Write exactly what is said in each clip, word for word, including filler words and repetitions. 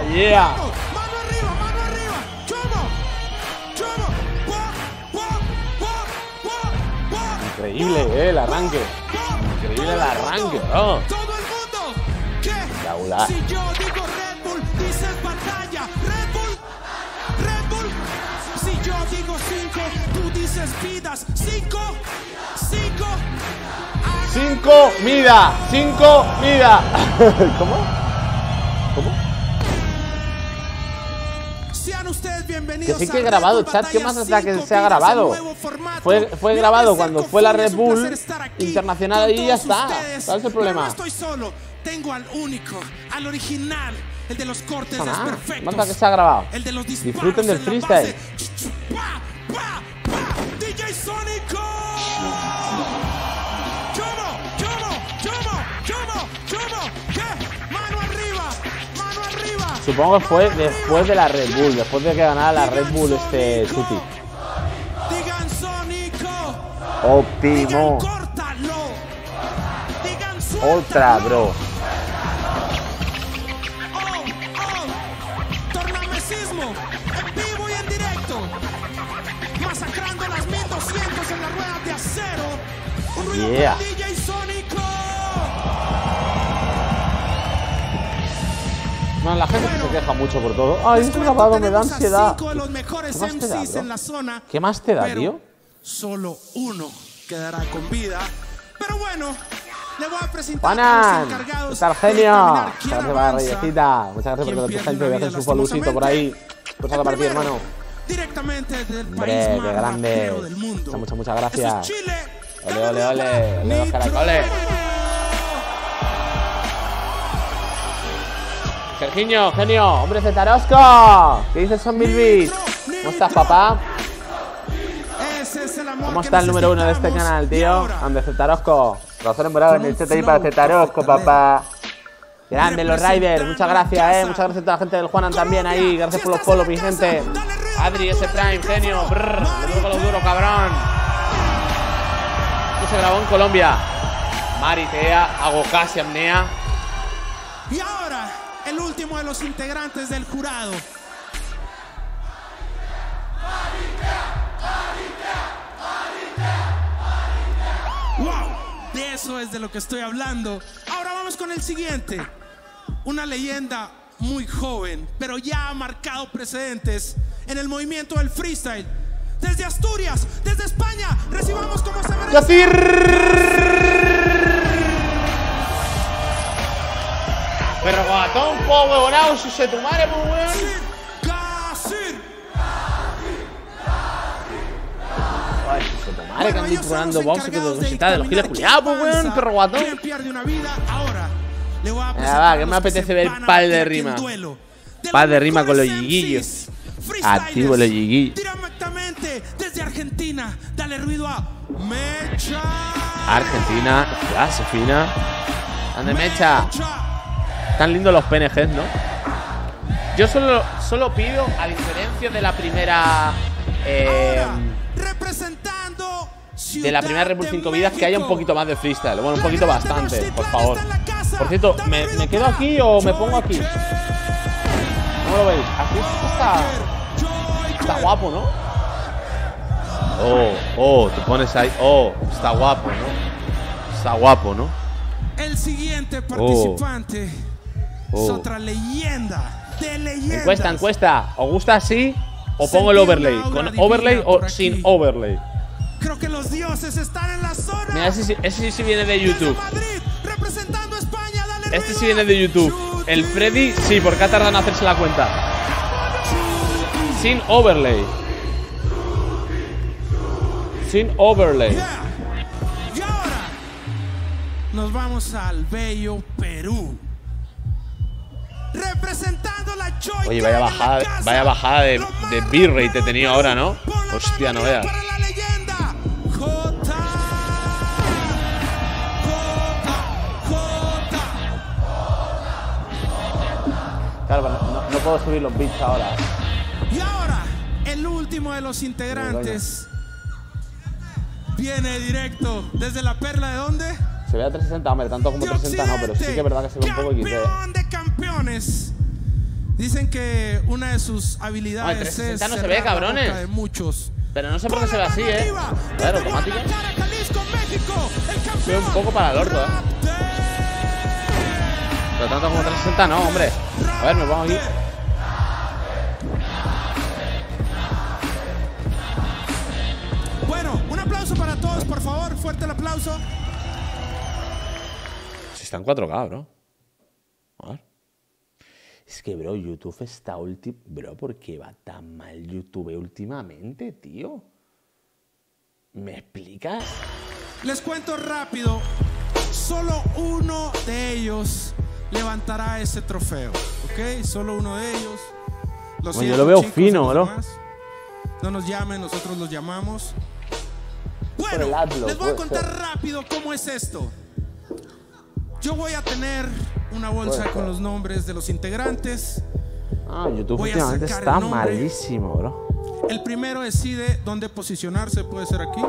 Yeah. Mano arriba, mano arriba. Chomo, chomo. Increíble, eh, el arranque. Increíble el arranque, bro. Todo el mundo. ¿Qué? Espectacular. Si yo digo Red Bull, dices batalla. Red Bull, Red Bull. Si yo digo cinco, tú dices vidas. Cinco, cinco. Cinco, mida. Cinco, mida. ¿Cómo? ¿Cómo? Sean ustedes bienvenidos. Que sí que he grabado, chat. ¿Qué más hasta que se ha grabado? Fue, fue grabado cuando fue la Red Bull Internacional y ya está. ¿Cuál es el problema? No estoy solo. Tengo al único, al original, el de los cortes No, nada. desperfectos. Más que se ha grabado. El de los Disfruten del en la freestyle. base. Pa, pa, pa. D J Sónico. Chomo, chomo, chomo, chomo, chomo. ¿Qué? Mano arriba, mano arriba. Supongo que fue después de la Red Bull, después de que ganara la Red Bull este Chuti. Digan Sónico. Óptimo. Digan córtalo. Digan suéltalo. Otra, bro. Oh, oh. Tornamesismo en vivo y en directo. Masacrando las mil doscientos en las ruedas de acero. Un ruido Yeah. para D J Sónico. No, la gente se queja mucho por todo. Ay, es grabado, me da ansiedad. Cinco de los mejores ¿Qué más te da, M Cs bro? en la zona. ¿Qué más te da, Pero tío? solo uno quedará con vida. Pero bueno, le voy a presentar Juanan, a los encargados ¿qué tal, de genio? determinar quién Muchas gracias por la avanza, reyecita. Muchas gracias quién por tu pierde gente una que vida hacen su folusito por ahí. Pues a la partida, primero, hermano. Directamente del Hombre, país qué más rapero grande. del mundo. Muchas, muchas Eso gracias. es Chile. Ole, ole, ole. Ole los caracoles. Sergiño, genio. Hombre, Zetarosco. ¿Qué dices, son mil bits? ¿Cómo estás, papá? Ese es el amor ¿Cómo que está el número uno de este necesitamos. canal, Y tío? ahora, Ande, Zetarosco. Razón en morado en el chat ahí para flow Zetarosco, cafetalero. papá. Grande, los Riders. Representando Muchas gracias, eh. casa. Muchas gracias a toda la gente del Juanan también ahí. Colombia, Gracias si por los estás en follow, la mi casa, gente. dale ruido, Adri, ese Prime, genio. Brr, le duro con lo duro, cabrón. Esto se grabó en Colombia. Maritea, hago casi apnea. Y ahora, el último de los integrantes del jurado. ¡Wow! De eso es de lo que estoy hablando. Ahora vamos con el siguiente. Una leyenda muy joven, pero ya ha marcado precedentes en el movimiento del freestyle. Desde Asturias, desde España, recibamos como se merece. ¡Yacir! Pero guatón, po, huevonao, si se tu madre, po, weón. Gasir. Ay, si se tu madre, que han dicho Bueno, ellos ganando son los box y que encargados los de cositas de los giles dictaminar culiados, po, quién weón, avanza, perro guatón. quién pierde una vida. Ahora le voy a va, presentar que a me los apetece se ver van a par de meter aquí en rima. duelo. De Par los de rima con los mejores yiguillos. M Cs, freestylers, Activo los yiguillos. Directamente desde Argentina, dale ruido a Mecha. Argentina, clase fina. Ande, Mecha. Tan lindos los P N Gs, ¿no? Yo solo, solo pido, a diferencia de la primera. Eh, Ahora, representando de la primera Red Bull cinco vidas, que haya un poquito más de freestyle. Bueno, un poquito bastante, por favor. Por cierto, ¿me, me quedo aquí o me pongo aquí? ¿Cómo lo veis? Aquí está, está guapo, ¿no? Oh, oh, te pones ahí. Oh, está guapo, ¿no? Está guapo, ¿no? El siguiente participante Oh. es otra leyenda de leyendas. Encuesta, encuesta. ¿Os gusta así o pongo el overlay? ¿Con overlay o sin overlay? Creo que los dioses están en la zona. Mira, ese, sí- ese sí viene de Desde YouTube. Madrid, representando a España, dale Este ruido sí viene de YouTube. Chuti. El Freddy, sí, porque ha tardado en hacerse la cuenta. Sin overlay. Sin overlay. Yeah. Y ahora nos vamos al bello Perú. Representando la Joy Oye, vaya Gang en la bajada, casa. vaya bajada de, Lo más de bitrate he rápido tenido del ahora, ¿no? Perú. Por la Hostia, no mano veas. para la leyenda. J. J. J. Claro, no, no puedo subir los beats ahora. Y ahora, el último de los integrantes viene directo desde la perla de ¿dónde? Se ve a trescientos sesenta, hombre, tanto como De trescientos sesenta no, pero sí que es verdad que se ve un poco X D. Campeón de campeones. Dicen que una de sus habilidades Ay, trescientos sesenta es no se ve, cerrar la cabrones. boca de muchos. Pero no sé por qué se ve así, ¿eh? A ver, automático. Se ve un poco para el orto, ¿eh? Pero tanto como trescientos sesenta no, hombre. A ver, me pongo aquí. Bueno, un aplauso para todos, por favor. Fuerte el aplauso. Si está en cuatro K, bro. A ver. Es que, bro, YouTube está último. Bro, ¿por qué va tan mal YouTube últimamente, tío? ¿Me explicas? Les cuento rápido. Solo uno de ellos levantará ese trofeo, ¿ok? Solo uno de ellos. Lo Oye, yo lo veo fino, bro. No nos llamen, nosotros los llamamos. Por el Bueno, adblock, les voy a puede contar ser. rápido cómo es esto. Yo voy a tener una bolsa Puede con ser. los nombres de los integrantes. Ah, YouTube Voy a últimamente sacar está el nombre. malísimo, bro. El primero decide dónde posicionarse, puede ser aquí.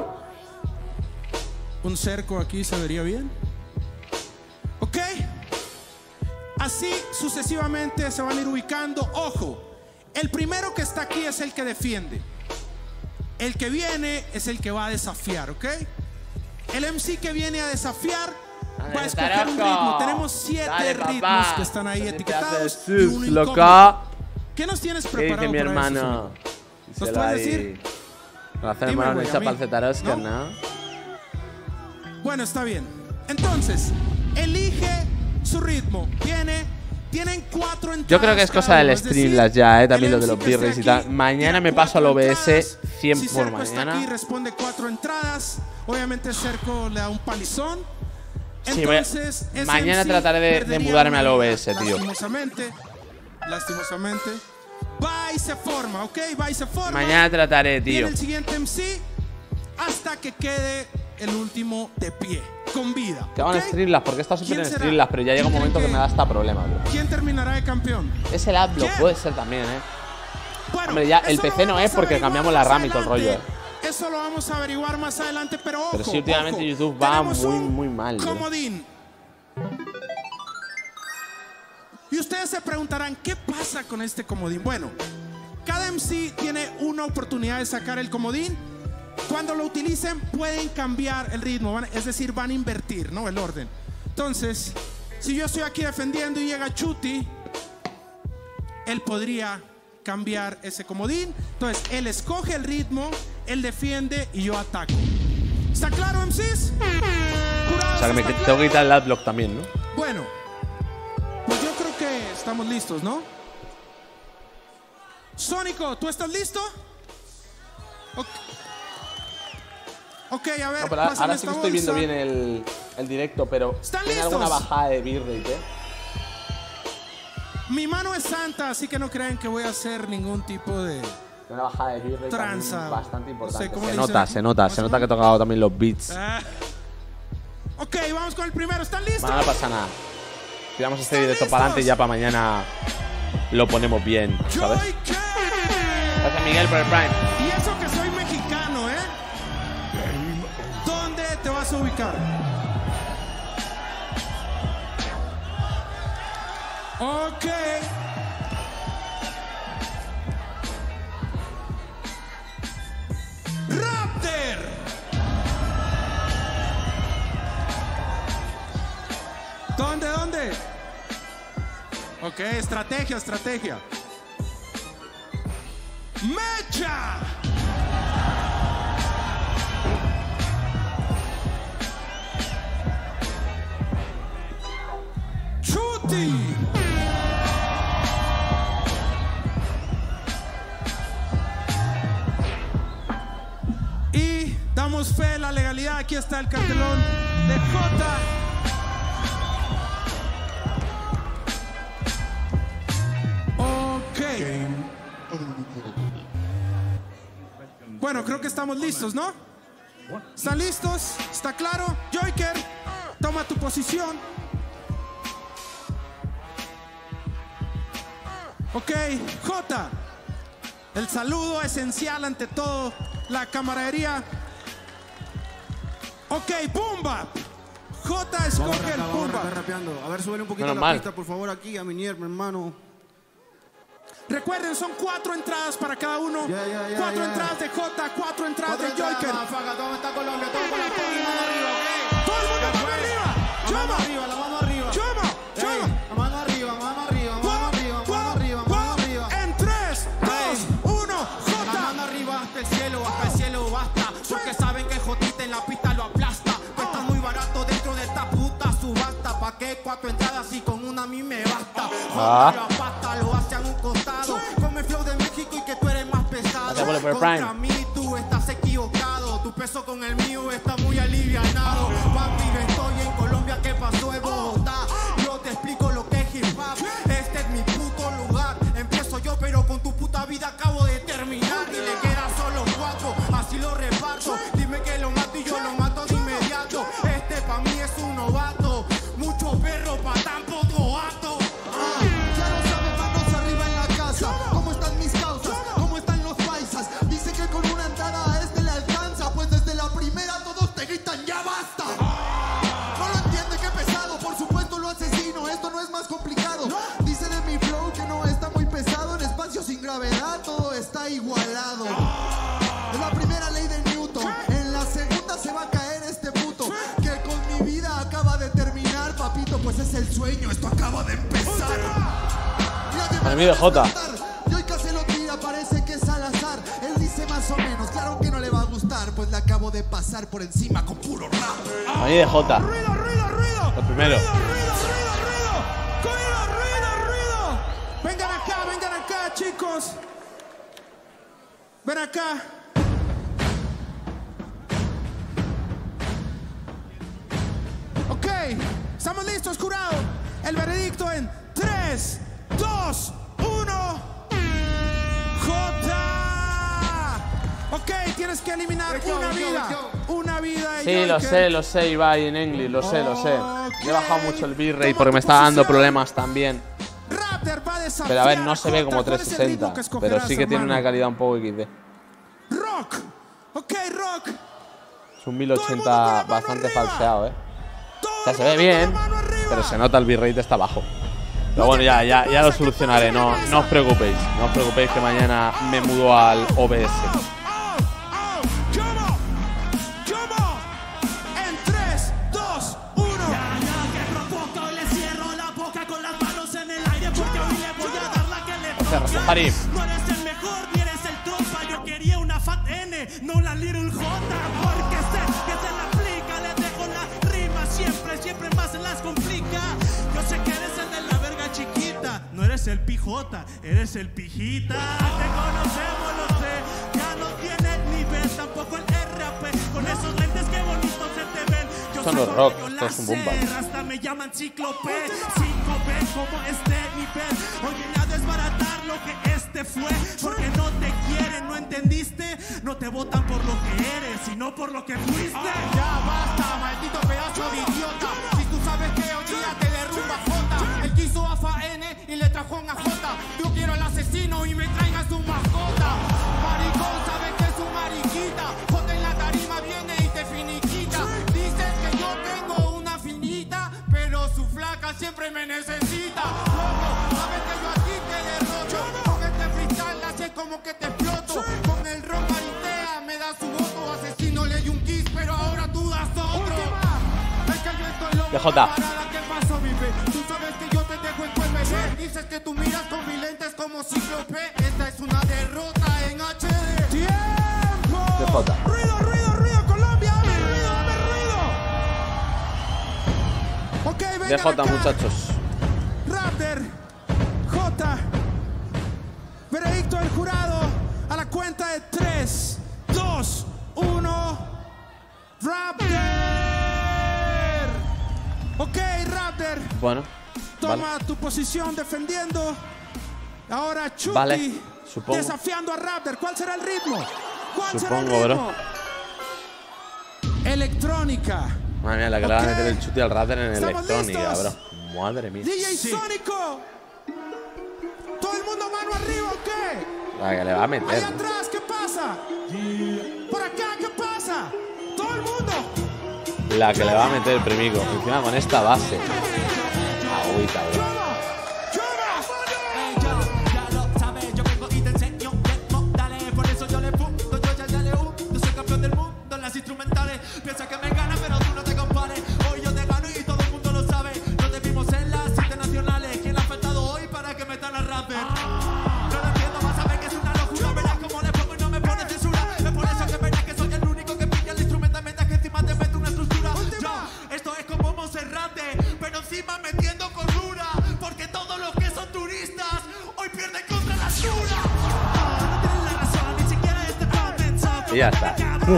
Un cerco aquí se vería bien. ¿Ok? Así sucesivamente se van a ir ubicando. Ojo, el primero que está aquí es el que defiende. El que viene es el que va a desafiar, ¿ok? El M C que viene a desafiar va a escoger un ritmo. Tenemos siete Dale, ritmos papá. que están ahí Te etiquetados haces y uno sus, incógnito. loca. ¿Qué nos tienes ¿Qué preparado dice mi para eso, hermano? Sonic? ¿Nos puedes decir? La Dime, hermano güey, hecha a mí. para el Zetaroscar, ¿No? ¿no? Bueno, está bien. Entonces, elige su ritmo. Viene, tienen cuatro entradas. Yo creo que es cosa cada del uno, es Streamlabs decir, ya, eh, también el lo de M C los que esté birres y aquí tal. Mañana tiene me paso al cuatro O B S entradas. cien Si por Cerco está mañana. aquí, responde cuatro entradas. Obviamente Cerco le da un palizón. Sí, voy a- Entonces, ese mañana M C trataré de- de perdería mudarme al una O B S, tío. Lastimosamente, lastimosamente. Va y se forma, ¿ok? Va y se forma. Mañana trataré, Viene tío. el siguiente M C hasta que quede el último de pie, con vida. Que van ¿ok? Streamlabs, porque está súper ¿Quién en será? Streamlabs, pero ya llega un ¿Quién momento que creen me da hasta problema, bro. ¿Quién terminará de campeón? Es el adblock, ¿Quién? puede ser también, eh. Bueno, Hombre, ya el eso P C lo no vamos es a porque averiguar cambiamos la más RAM y todo el rollo, adelante. Eso lo vamos a averiguar más adelante, pero ojo. Pero sí, últimamente ojo, YouTube va tenemos muy, un muy mal, bro. comodín. Y ustedes se preguntarán, ¿qué pasa con este comodín? Bueno, cada M C tiene una oportunidad de sacar el comodín. Cuando lo utilicen pueden cambiar el ritmo, van- es decir, van a invertir, ¿no? El orden. Entonces, si yo estoy aquí defendiendo y llega Chuti, él podría cambiar ese comodín. Entonces, él escoge el ritmo, él defiende y yo ataco. ¿Está claro, M Cs? O sea que me ¿Está tengo claro? que quitar el adblock también, ¿no? Bueno, pues yo creo que estamos listos, ¿no? Sónico, ¿tú estás listo? Ok, Ok, a ver, No, pero ahora, pásame ahora sí esta que estoy viendo bolsa. bien el, el directo, pero ¿Están tiene listos? alguna bajada de bitrate, ¿eh? Mi mano es santa, así que no crean que voy a hacer ningún tipo de... Una bajada de bitrate también Tranza. bastante importante. No sé, ¿cómo se le nota, dicen? se nota, ¿Cómo se se nota que he llama? tocado también los beats. Ah. Ok, vamos con el primero. ¿Están listos? Bueno, no pasa nada. Tiramos este ¿Están directo para adelante y listos? ya para mañana lo ponemos bien, ¿sabes? Joy K. Gracias, Miguel, por el Prime. Y eso que soy mexicano, ¿eh? ¿Dónde te vas a ubicar? Ok. Raptor. ¿Dónde, dónde? Ok, estrategia, estrategia. Mecha. Chuti. Y damos fe a la legalidad. Aquí está el cartelón de Jota. Ok. Bueno, creo que estamos listos, ¿no? ¿Están listos? ¿Está claro? Joyker, toma tu posición. Ok, Jota. El saludo esencial ante todo, la camaradería. Ok, Bumba. J escoge el Vamos Bumba. rapeando. A ver, súbele un poquito Menos la mal. pista, por favor, aquí a mi nier, mi hermano. Recuerden, son cuatro entradas para cada uno. Yeah, yeah, yeah, cuatro yeah. entradas de Jota, cuatro entradas Cuatro de Joker. entradas, faga, ¿dónde está Colombia? Todo con la mano arriba, ¿ok? Todo el mundo, Ya mano fue. arriba. La Chama. mano arriba, la mano arriba. Chama, Ey, chama. la mano arriba, mano arriba, mano Guau, arriba, guau, mano arriba, guau. mano arriba. En tres, dos, uno, La Jota. mano arriba hasta el cielo, hasta el cielo basta. Porque saben que Jotita en la pista lo aplasta. Cuesta muy barato dentro de esta puta subasta. ¿Pa' qué cuatro entradas y con una a mí me basta? Ah. Jota lo apasta, lo hace a un costado. Con el flow de México y que tú eres más pesado. Gracias por el Prime. Contra mí tú estás equivocado. Tu peso con el mío está muy alivianado. Papi, yo estoy en Colombia, ¿qué pasó en Bogotá? Yo te explico lo que es hip hop. Este es mi puto lugar. Empiezo yo, pero con tu puta vida acabo de terminar. Y le quedan solo cuatro, así lo reparto. Dime que lo mato y yo lo mato de inmediato. Este pa' mí es un novato. Mucho perro pa' tan poco gato. Ya lo sabes, manos arriba en la casa. ¿Cómo están mis causas? ¿Cómo están los paisas? Dice que con una entrada a este le alcanza. Pues desde la primera todos te gritan ¡ya basta! No lo entiende, qué pesado. Por supuesto lo asesino, esto no es más complicado. Dice de mi flow que no está muy pesado. En espacio sin gravedad todo está igualado. Es la primera ley de Newton. En la segunda se va a caer este puto. Que con mi vida acaba de terminar, papito. Pues es el sueño, esto acaba de empezar. Para mí de Jota. Y hoy casi lo tira, parece que es al azar. Él dice más o menos, claro que no le va a gustar. Pues le acabo de pasar por encima con puro rap. Para mí de Jota. Ruido, ruido, ruido. Lo primero. Ruido, ruido, ruido, ruido. Ruido, ruido, ruido. Vengan acá, vengan acá, chicos. Ven acá. Ok, estamos listos, jurado. El veredicto en tres, dos, uno. Jota. Ok, tienes que eliminar Let's go, una let's go, vida. let's go. Una vida de Sí, lo Joker. sé, lo sé, Ibai, en English, lo sé, lo sé. Ok. Le he bajado mucho el bitrate Toma porque tu me está dando posición. problemas también. Raptor va a desafiar Pero a ver, no se ve Jota. como ¿Cuál es el ritmo trescientos que sesenta. Pero escogerás, sí que tiene hermano? una calidad un poco equis de. Rock. Ok, rock. Es un mil Todo el mundo con la ochenta mano bastante arriba. falseado, eh. Todo O sea, el se ve mundo con bien, la mano arriba. pero se nota el bitrate está bajo. Pero bueno, ya, ya, ya lo solucionaré, no, no os preocupéis. No os preocupéis que mañana me mudo al O B S. Oh, oh, ¿cómo? ¿Cómo? En tres, dos, uno. Ya, ya, que provoca, hoy le cierro la boca con las manos en el aire porque hoy le voy a dar la que le Gracias, toca. Farid. No eres el mejor ni eres el trompa, yo quería una Fat N, no la Little J, porque sé que se la aplica, le dejo la rima siempre, siempre más se las complica. Yo sé que eres el de la verga chiquita, no eres el pijota, eres el pijita. Te conocemos, lo sé, ya no tienes nivel, tampoco el R A P, con esos lentes que bonitos se te ven. Yo Son los saco rock, rollo esto es un boom bap. láser, hasta me llaman cíclope, cinco B como este nivel. Hoy vine a desbaratar lo que este fue, porque no te quieren, ¿no entendiste? No te votan por lo que eres, sino por lo que fuiste. Ya basta, maldito pedazo de idiota. Si tú sabes que hoy día te derrumba Jota. Él quiso a F A N y le trajo una J. Yo quiero al asesino y me traiga su mascota. Maricón, sabes que es un mariquita. Jota en la tarima viene y te finiquita. Dices que yo tengo una finita, pero su flaca siempre me necesita. Loco, sabes que yo aquí te derrocho. Con este freestyle hace como que te exploto. Con el rock maritea me da su voto. Asesino le di un kiss, pero ahora tú das otro. Es que yo estoy loco. De Jota. Parada, ¿qué pasó, mi fe? Tú sabes que yo te dejo en tu M D. Dices que tú miras con mis lentes como cíclope. Esta es una derrota en H D. ¡Tiempo! De Jota. Ruido, ruido, ruido, Colombia, dame ruido, dame ruido. Ok, vengan De Jota, acá. muchachos. Raptor, Jota. Veredicto del jurado a la cuenta de tres, dos, uno. Raptor. Ok, Raptor. Bueno, Toma vale. tu posición defendiendo. Ahora Chucky Vale, supongo. desafiando a Raptor. ¿Cuál será el ritmo? ¿Cuál será el Supongo, ritmo? Electrónica. Madre mía, la que le va a Ok. meter el chute al Raptor en ¿Estamos electrónica, listos? bro. Madre mía. D J Sónico. Todo el mundo mano arriba, ¿ok? La que le va a meter. Allá atrás, ¿qué pasa? Por acá, ¿qué pasa? Todo el mundo. La que le va a meter el primico. Encima con esta base. Agüita, bro. ¿Cómo? ¿Cómo? brother. No lo entiendo, vas a ver que es una locura. Verás cómo le pongo y no me pone censura. Es por eso que verás que soy el único que pilla el instrumento mientras que encima te meto una estructura. Yo, esto es como Monserrate, pero encima metiendo cordura. Porque todos los que son turistas hoy pierden contra la altura. No tienes la razón, ni siquiera este plan pensado. Y ya está.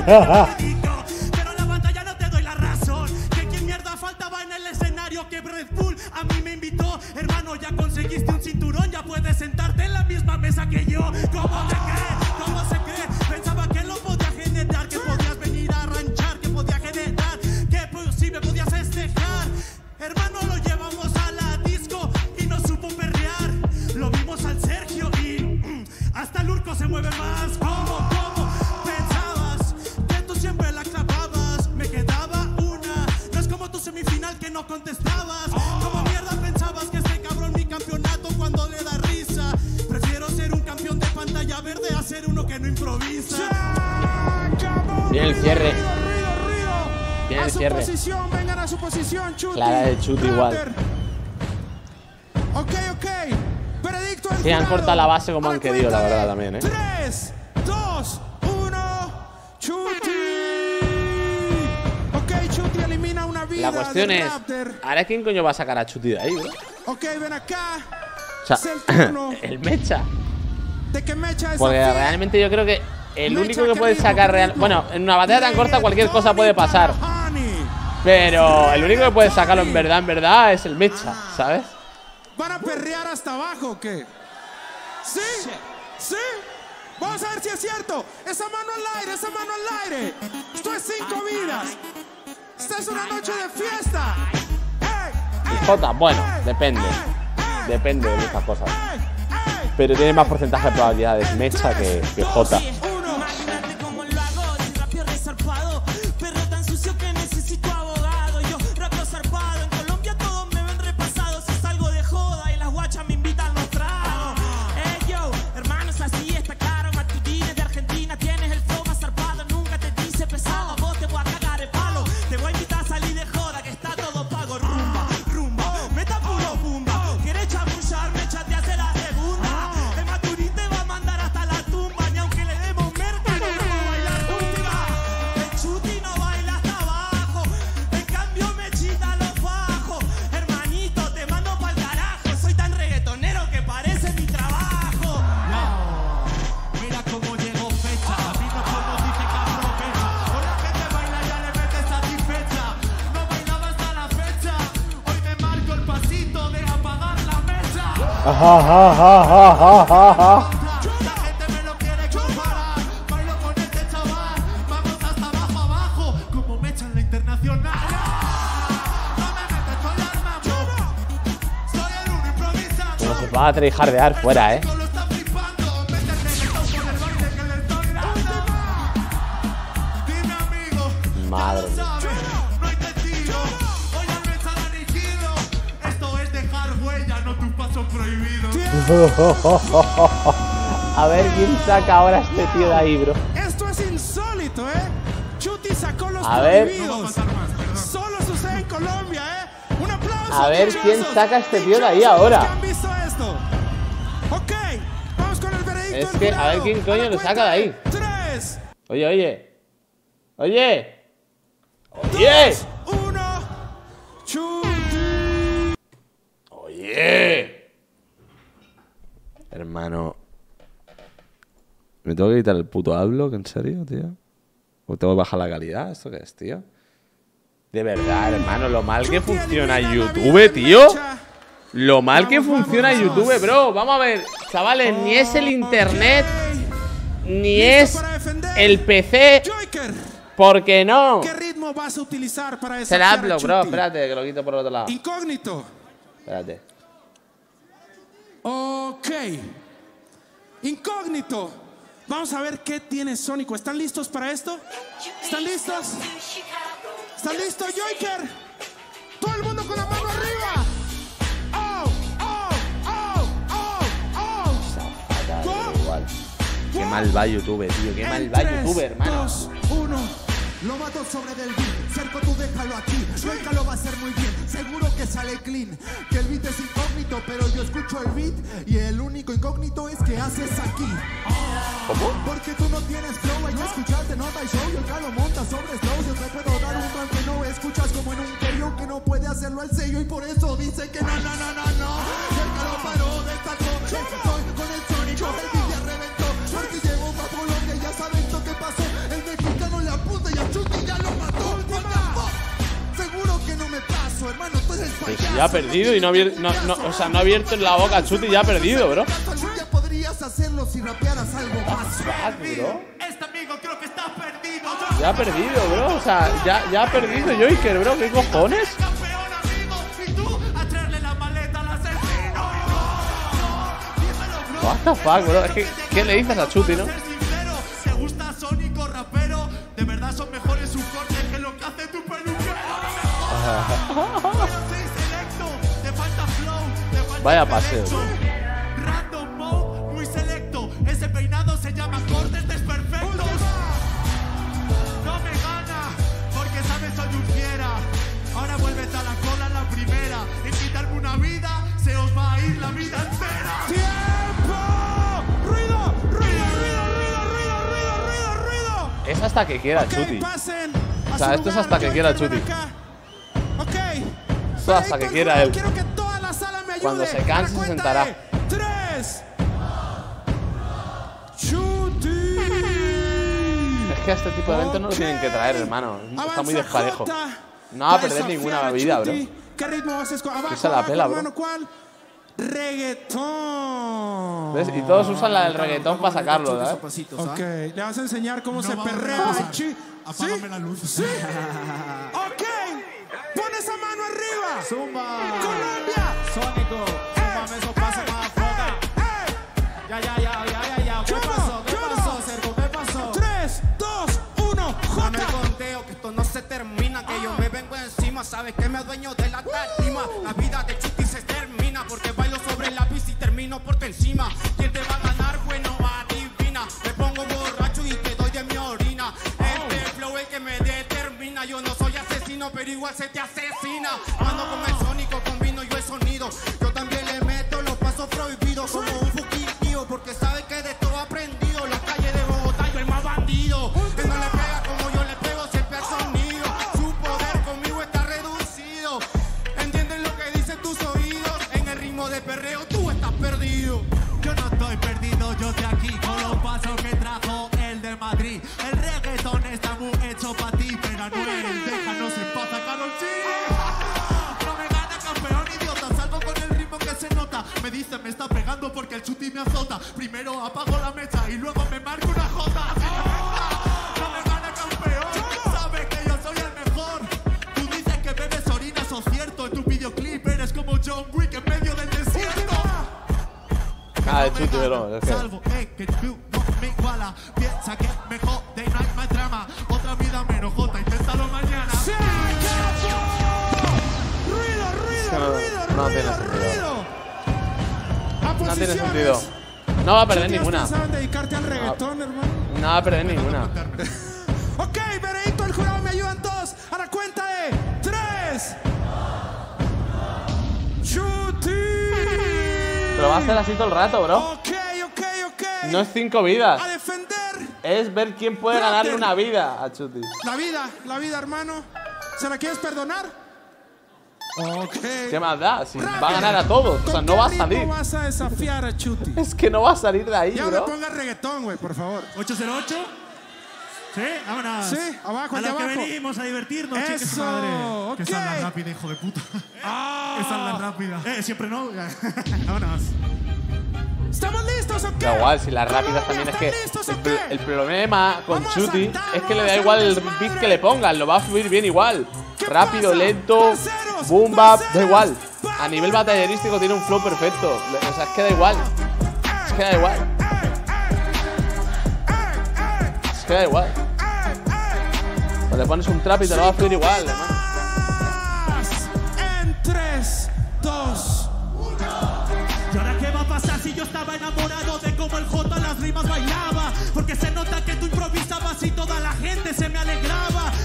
Pero la batalla no te doy la razón. Que quien mierda faltaba en el escenario que Red Bull a mí me invitó. Hermano, ya conseguiste un cinturón, ya puedes sentarte en la misma mesa que yo. ¿Cómo te crees? ¿Cómo se cree? Pensaba que lo podía generar, que podías venir a ranchar, que podía generar, que posible podías festejar. Hermano, lo llevamos a la disco y no supo perrear. Lo vimos al Sergio y mm, hasta el Urco se mueve más. ¿Cómo? ¿Cómo? Pensabas que tú siempre la clavabas. Me quedaba una. No es como tu semifinal que no contestabas. Como mierda pensabas que este cabrón mi campeonato cuando le da risa. Prefiero ser un campeón de pantalla verde a ser uno que no improvisa. Viene el cierre. Ruido, ruido, ruido. Viene A el su cierre. posición, vengan a su posición, Chuti. Clara de Chuti igual. Raptor. Ok, ok. Veredicto del Sí, han jurado. cortado la base como A han querido, la cuenta de verdad, también, ¿eh? tres, dos, uno. Chuti. Ok, Chuti elimina una vida. La cuestión de es, Raptor. ¿ahora quién coño va a sacar a Chuti de ahí, bro? Ok, ven acá. O sea, Es el turno el Mecha. de que Mecha Porque desafíe. realmente yo creo que el Mecha, único que qué puede ritmo, sacar qué real... ritmo. Bueno, en una batalla tan corta cualquier cosa puede pasar. Honey. Pero el único que puede sacarlo en verdad, en verdad, es el Mecha, ¿sabes? ¿Van a perrear hasta abajo o qué? ¿Sí? ¿Sí? Vamos a ver si es cierto. Esa mano al aire, esa mano al aire. Esto es cinco vidas. Esta es una noche de fiesta. ¡Ey! Y Jota, bueno, depende. Depende de muchas cosas. Pero tiene más porcentaje de probabilidades Mecha que, que Jota. Imagínate cómo lo hago, si rapeo resarpado. Perro tan sucio que necesito abogado. Yo rapeo zarpado, en Colombia todos me ven repasado. Si salgo de joda y las guachas me invitan los tragos. Ey yo, hermanos, así está claro. Matutines de Argentina, tienes el flow más zarpado. Nunca te dice pesado, a vos te voy a cagar de palo. Te voy a invitar a salir de joda, que está todo pago. Rumba, rumba, meta puro bumba. ¿Quieres chamullar? Me chateaste la segunda. El Maturín te va a mandar hasta la tumba. Ni aunque le demos merca, no vamos a bailar nunca. El Chuti no baila hasta abajo. En cambio me chita los bajos. Hermanito, te mando pa'l carajo. Soy tan reggaetonero que parece mi trabajo. Mira cómo llegó fecha, vino como dice que aprovecha. Hoy la gente baila y ya le mete satisfecha. No bailaba hasta la fecha, hoy me marco el pasito de apagar la mecha. La gente me lo quiere comparar, bailo con este chaval. Vamos hasta abajo, abajo, como me echan la internacional. No me metes con las manos, soy el uno improvisando. Como se va a tryhardear fuera, eh. Lo está flipando, mete el reggaetón con el baile que le estoy dando. Dime amigo, Madre ya lo sabes, no hay testigo. Hoy al Mecha la aniquilo. Esto es dejar huella, no tu paso prohibido. A ver quién saca ahora a este tío de ahí, bro. Esto es insólito, ¿eh? Chuti sacó los A ver. prohibidos. Solo sucede en Colombia, ¿eh? Un aplauso. A ver muchachos. quién saca a este tío de ahí Muchachos ahora. que han visto esto. Ok, vamos con el veredicto Es del que, a jurado. ver quién coño A la lo cuenta saca de ahí. Tres, Oye, oye. Oye. Oye. uno. Chuti. Oye. Hermano. ¿Me tengo que quitar el puto adblock? ¿En serio, tío? ¿O tengo que bajar la calidad? ¿Esto qué es, tío? De verdad, hermano, lo mal que Chuti funciona elimina la vida YouTube, de tío. Mecha. Lo mal que Vamos, funciona vamos, YouTube, vamos. bro. Vamos a ver, chavales, ni es el internet, Ok. ni ¿Listo es para defender? el P C. Joker, ¿Por qué no? ¿qué ritmo vas a utilizar para Será desafiar a adblock, bro. Chuti? Espérate, que lo quito por el otro lado. Incógnito. Espérate. Ok. Incógnito. Vamos a ver qué tiene Sónico. ¿Están listos para esto? ¿Están listos? ¿Están listos, Joker? Todo el mundo con la mano arriba. Oh, oh, oh, oh, oh. Fatal, Go. igual. Qué Go. mal va YouTube, tío. Qué mal En va tres, YouTube, hermano. dos, uno. Lo mato sobre del beat, cerco tú déjalo aquí. Nunca lo va a hacer muy bien, seguro que sale clean. Que el beat es incógnito, pero yo escucho el beat. Y el único incógnito es que haces aquí. ¿Cómo? Porque tú no tienes flow, hay que escucharte, nota y show. Yo acá lo monta sobre slow. Yo te puedo dar un mal que no escuchas como en un kerio que no puede hacerlo al sello. Y por eso dice que no, no, no, no, no. Y el que lo paró del salto, estoy con el sónico, el beat ya reventó. Porque llegó pa' Colombia, ya saben lo que pasó. El mexicano le apunta y a Chuti ya lo mató. Seguro que no me paso, hermano, tú eres Pues ya ha perdido y no ha abierto, no, no, o sea, no ha abierto la boca a Chuti y ya ha perdido, bro. Ya podrías hacerlo si rapearas algo más. Fuck, bro. Este amigo creo que está perdido. Ya ha perdido, bro. O sea, ya, ya ha perdido Joker, bro. ¿Qué cojones? Campeón, amigo. Y tú a traerle la maleta al asesino. Dímelo, bro. What the fuck, bro. Es que, ¿qué le dices a Chuti, no? Ser sincero, ¿te gusta Sónico rapero? De verdad son mejores sus cortes que lo que hace tu peluquero. Pero soy selecto, te falta flow, te falta Vaya paseo. intelecto. Random mode, muy selecto. Ese peinado se llama cortes desperfectos. No me gana, porque sabes soy un fiera. Ahora vuelves a la cola en la primera. En quitarme una vida, se os va a ir la vida entera. ¡Tiempo! ¡Ruido! ¡Ruido! ¡Ruido! ¡Ruido! ¡Ruido! ¡Ruido! ¡Ruido! ¡Ruido! Es hasta que quiera Chuti. Ok, pasen O a sea, su esto es lugar, hasta que quiero quiera que vengan Chuti. acá. Ok. Esto hasta que Veredicto quiera al él. jurado, quiero que toda la sala me ayude. Cuando se A la canse, se cuenta sentará. de Tres. Chuti. Es que a este tipo de eventos no lo tienen que traer, hermano. Está muy Avanza desparejo. Jota. No va a Va perder desafiar ninguna a vida, bro. Chuti. ¿Qué ritmo vas a escoger? Abajo, se la abajo, pela, bro. hermano, ¿cuál? Reggaetón. ¿Ves? Y todos usan la del reggaetón para sacarlo, ¿verdad? Ok, le vas a enseñar cómo se perrea el chi. Apágame ¿Sí? la luz. Sí. Ok. Pon esa mano arriba. Zumba. Colombia. Sónico, zúmbame esos pasos más foca. Ya, ya, ya, ya, ya, ya. ¿Qué Cholo, pasó? ¿Qué cholo. pasó, Cerco? ¿Qué pasó? Tres, dos, uno. Dame el Jota. conteo, que esto no se termina, que yo me vengo encima. Sabes que me adueño de la tarima. La vida de Chuti se termina porque bailo sobre el lápiz y termino por encima. ¿Quién te va a ganar? Bueno, adivina. Me pongo borracho y te doy de mi orina. Este flow es el que me determina. Yo no soy asesino, pero igual se te asesina. Ando con el Sónico, combino yo el sonido. Yo también le meto los pasos prohibidos como un fugitío, porque sabe que de esto he aprendido. Las calles de Bogotá, yo el más bandido. Que no le pega como yo le pego siempre al sonido. Su poder conmigo está reducido. ¿Entiendes lo que dicen tus oídos? En el ritmo de perreo tú estás perdido. Yo no estoy perdido, yo de aquí con los pasos que trajo el de Madrid. El reggaetón está muy hecho para ti, pero Anuel, déjanos en paz a Karol G. No me gana campeón, idiota, salgo con el ritmo que se nota. Me dice me está pegando porque el Chuti me azota. Primero apago la mecha y luego me marco una jota. No me gana campeón, sabe que yo soy el mejor. Tú dices que bebes orina, eso es cierto. En tu videoclip eres como John Wick en medio del desierto. Ah, de Chuti, bro. Es que... Salvo eh, que tú no me iguala. Piensa que me jode y no hay más drama. Otra vida menos jota, inténtalo mañana. ¡Se acabó! Ruido, ruido, que no- ruido, no tiene ruido, sentido. ruido. A No tiene posiciones. sentido. No va a perder ¿Tienes ninguna. pensado en dedicarte al reggaetón, hermano? No va a perder ninguna. Ok, veredicto al jurado, me ayudan todos. A la cuenta de tres. Chuti. Pero va a ser así todo el rato, bro. Ok, ok, ok. No es cinco vidas. A defender Es ver quién puede ganarle una vida a Chuti. la vida, la vida, hermano. ¿Se la quieres perdonar? Ok. ¿Qué más da? Si va a Rapper, ganar a todos. O sea, ¿con no qué va a ritmo salir. vas a desafiar a Chuti? Es que no va a salir de ahí, Ya me bro. ponga reggaetón, güey, por favor. ocho cero ocho. ¿Sí? Vámonos. Sí, abajo, A el de lo que abajo. venimos a divertirnos, Eso, chiques madre. ok. Que sal la rápida, hijo de puta. Ah. Que sal la rápida. Eh, siempre no. Vámonos. ¿Estamos listos o qué? Da igual, si las rápidas Colombia, también es ¿están que listos el, o pro- qué? el problema con Vamos a Chuti saltar, es que le vamos da a igual hacer el un desmadre. beat que le pongan, lo va a fluir bien igual. ¿Qué Rápido, pasa? lento, Parceros, boom bap, da parceros, igual. A vamos. nivel batallerístico tiene un flow perfecto. O sea, es que da igual. Es que da igual. Es que da igual. O le pones un trap y te lo va a fluir igual, hermano. En tres, dos. ¿Y ahora qué va a pasar si yo estaba enamorado de cómo el Jota las rimas bailaba? Porque se nota que tú improvisabas y toda la gente se me alegraba.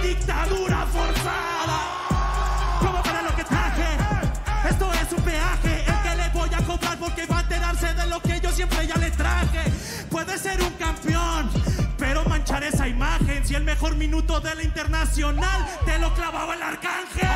dictadura forzada. Como para lo que traje, esto es un peaje, el que le voy a cobrar porque va a enterarse de lo que yo siempre ya le traje. Puede ser un campeón, pero manchar esa imagen. Si el mejor minuto de la internacional te lo clavaba el arcángel.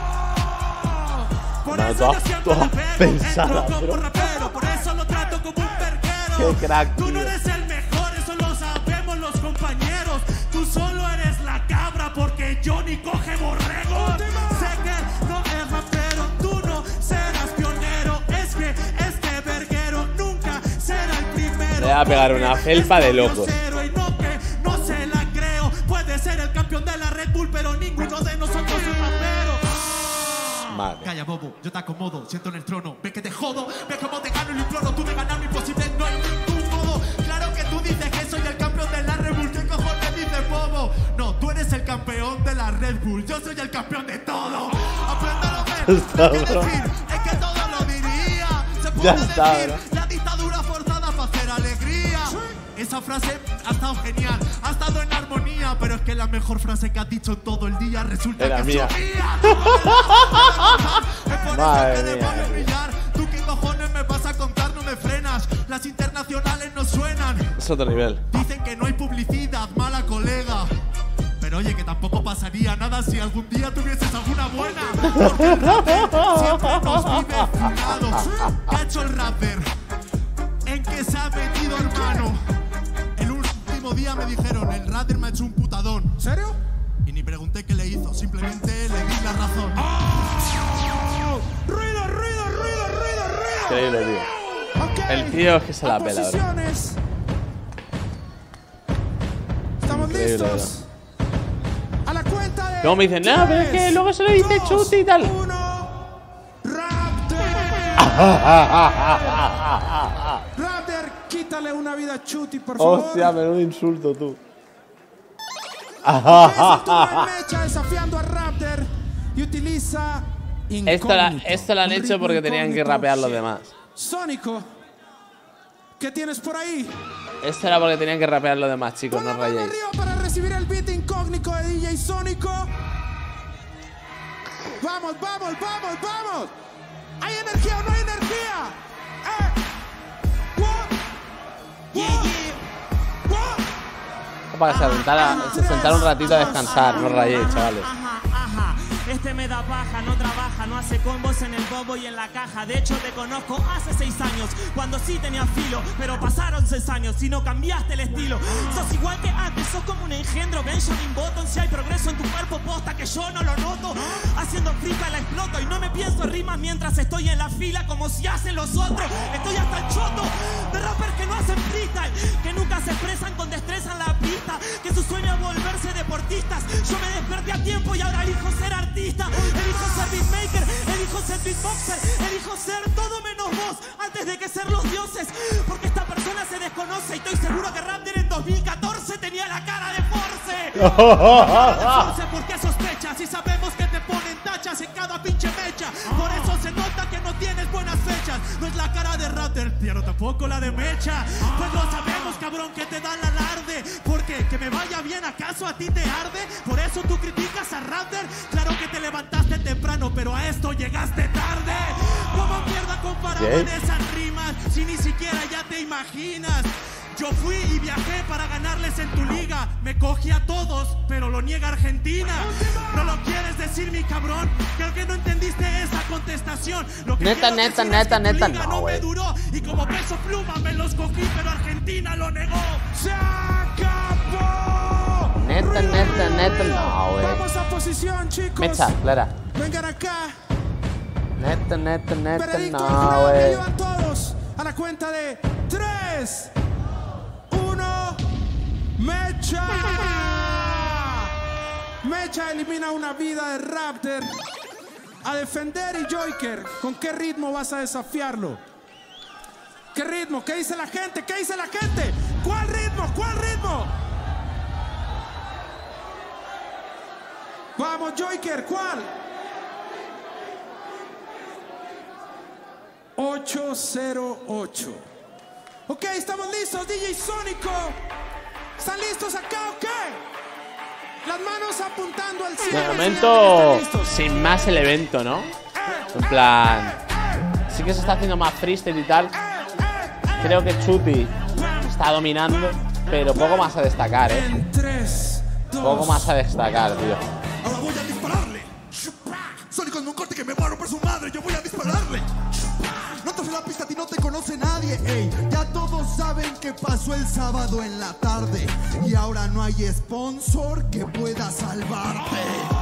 Por No, eso toda- yo siempre toda le pego, pensada, entro como bro. rapero, por eso lo trato como un verguero. Qué crack, Tú no tío. eres el mejor, eso lo sabemos los compañeros. Tú solo eres la cabra porque Johnny coge borrego. Sé que no es rapero, tú no serás pionero. Es que este verguero nunca será el primero. Le voy a pegar una porque felpa de es locos. cero y no que no se la creo. Puede ser el campeón de la Red Bull, pero ninguno de nosotros es rapero. Vale. Calla, bobo, yo te acomodo, siento en el trono. Ves que te jodo, ves cómo te gano y lo imploro. Tú de ganar lo imposible, no hay ningún modo. Claro que tú dices que soy el campeón de la Red Bull. ¿Qué cojones dices, bobo? No, tú eres el campeón de la Red Bull. Yo soy el campeón de todo. Apréndalo, ven. está, ¿Qué bro. decir? Es que todo lo diría. Se puede Ya está, decir, bro. la dictadura forzada para hacer alegría. Esa frase ha estado genial, ha estado en armonía, pero es que la mejor frase que has dicho en todo el día resulta Era que mía. es mía. Es por Madre eso que mía, debo de tío. brillar. Tú qué cojones me vas a contar, no me frenas. Las internacionales no suenan. Es otro nivel. Dicen que no hay publicidad, mala colega. Pero oye, que tampoco pasaría nada si algún día tuvieses alguna buena. Porque el rapper siempre nos vive funados. ¿Qué ha hecho el rapper? ¿En qué se ha metido, hermano? El último día me dijeron, el rapper me ha hecho un putadón. ¿Serio? Y ni pregunté qué le hizo, simplemente le di la razón. ¡Oh! ¡Ruido, ruido, ruido, ruido, ruido! Increíble, tío. Ok. El tío es que se la A pela, bro. posiciones. ¿Estamos Increíble, listos? A la cuenta de... Luego me dicen, no, pero es que luego se le dice dos, Chuti y tal. uno. Raptor. Raptor, quítale una vida a Chuti, por favor. Hostia, menudo insulto, tú. Es el turno de Mecha desafiando a Raptor y utiliza Esto la, incógnito, esto lo han un hecho ritmo porque tenían que incógnito. rapear los demás. Sónico, ¿qué tienes por ahí? Esto era porque tenían que rapear los demás, chicos, Pon no la mano rayéis. arriba para recibir el beat incógnito de D J Sónico. Vamos, vamos, vamos, vamos. ¿Hay energía o no hay energía? Eh. What? What? What? Para que se sentara, se sentara un ratito a descansar, no rayéis, chavales. Ajá, ajá. Este me da paja, no trabaja, no hace combos en el bobo y en la caja. De hecho te conozco hace seis años, cuando sí tenía filo, pero pasaron seis años y no cambiaste el estilo. Sos igual que antes, sos como un engendro Benjamin Button. Si hay progreso en tu cuerpo, posta que yo no lo noto. Haciendo frita la exploto y no me pienso rimas mientras estoy en la fila como si hacen los otros. Estoy hasta el choto de rappers que no hacen freestyle, que nunca se expresan con destreza en la pista, que su sueño es volverse deportistas. Yo me desperté a tiempo y ahora elijo ser artista. Elijo ser beatmaker, elijo ser beatboxer, elijo ser todo menos vos antes de que ser los dioses. Porque esta persona se desconoce y estoy seguro que Raptor en dos mil catorce tenía la cara de Force. Force, ¿por qué sospechas? Si sabemos que te ponen tachas en cada pinche mecha. Por eso se nota que no tienes buenas fechas. No es la cara de Raptor, pero tampoco la de Mecha. Pues lo sabemos, cabrón, que te dan la alarde. ¿Por qué? ¿Que me vaya bien? ¿Acaso a ti te arde? Por eso tú criticas a Raptor. Claro que te levantaste temprano, pero a esto llegaste tarde. ¿Cómo mierda comparaban ¿Qué? esas rimas si ni siquiera ya te imaginas? Yo fui y viajé para ganarles en tu liga. Me cogí a todos, pero lo niega Argentina. No lo quieres decir, mi cabrón. Creo que no entendiste esa contestación. Lo que Neta, quiero neta, decir es neta, que tu neta, liga no, no me güey. duró. Y como peso pluma me los cogí, pero Argentina lo negó. ¡Se acabó! Neta, Ruido, neta, ruido, neta, ruido. no, güey. Vamos a posición, chicos. Mecha, Clara. Vengan acá. Neta, neta, neta, Veredicto al no, final, me güey. llevan todos a la cuenta de tres, uno, Mecha. Mecha elimina una vida de Raptor. A defender y Joker, ¿con qué ritmo vas a desafiarlo? ¿Qué ritmo? ¿Qué dice la gente? ¿Qué dice la gente? ¿Cuál ritmo? ¿Cuál ritmo? Vamos, Joker, ¿cuál? ocho cero ocho. Ok, estamos listos, D J Sónico. ¿Están listos acá o qué? Las manos apuntando al cielo. De momento, sin más el evento, ¿no? En plan, sí que se está haciendo más freestyle y tal. Creo que Chuti está dominando, pero poco más a destacar, ¿eh? En tres, Poco dos, más a destacar, tío. Ahora voy a dispararle. Sónico en un corte que me muero por su madre. Yo voy a dispararle. No te en la pista, a ti no te conoce nadie. Ey, ya todos saben que pasó el sábado en la tarde. Y ahora no hay sponsor que pueda salvarte.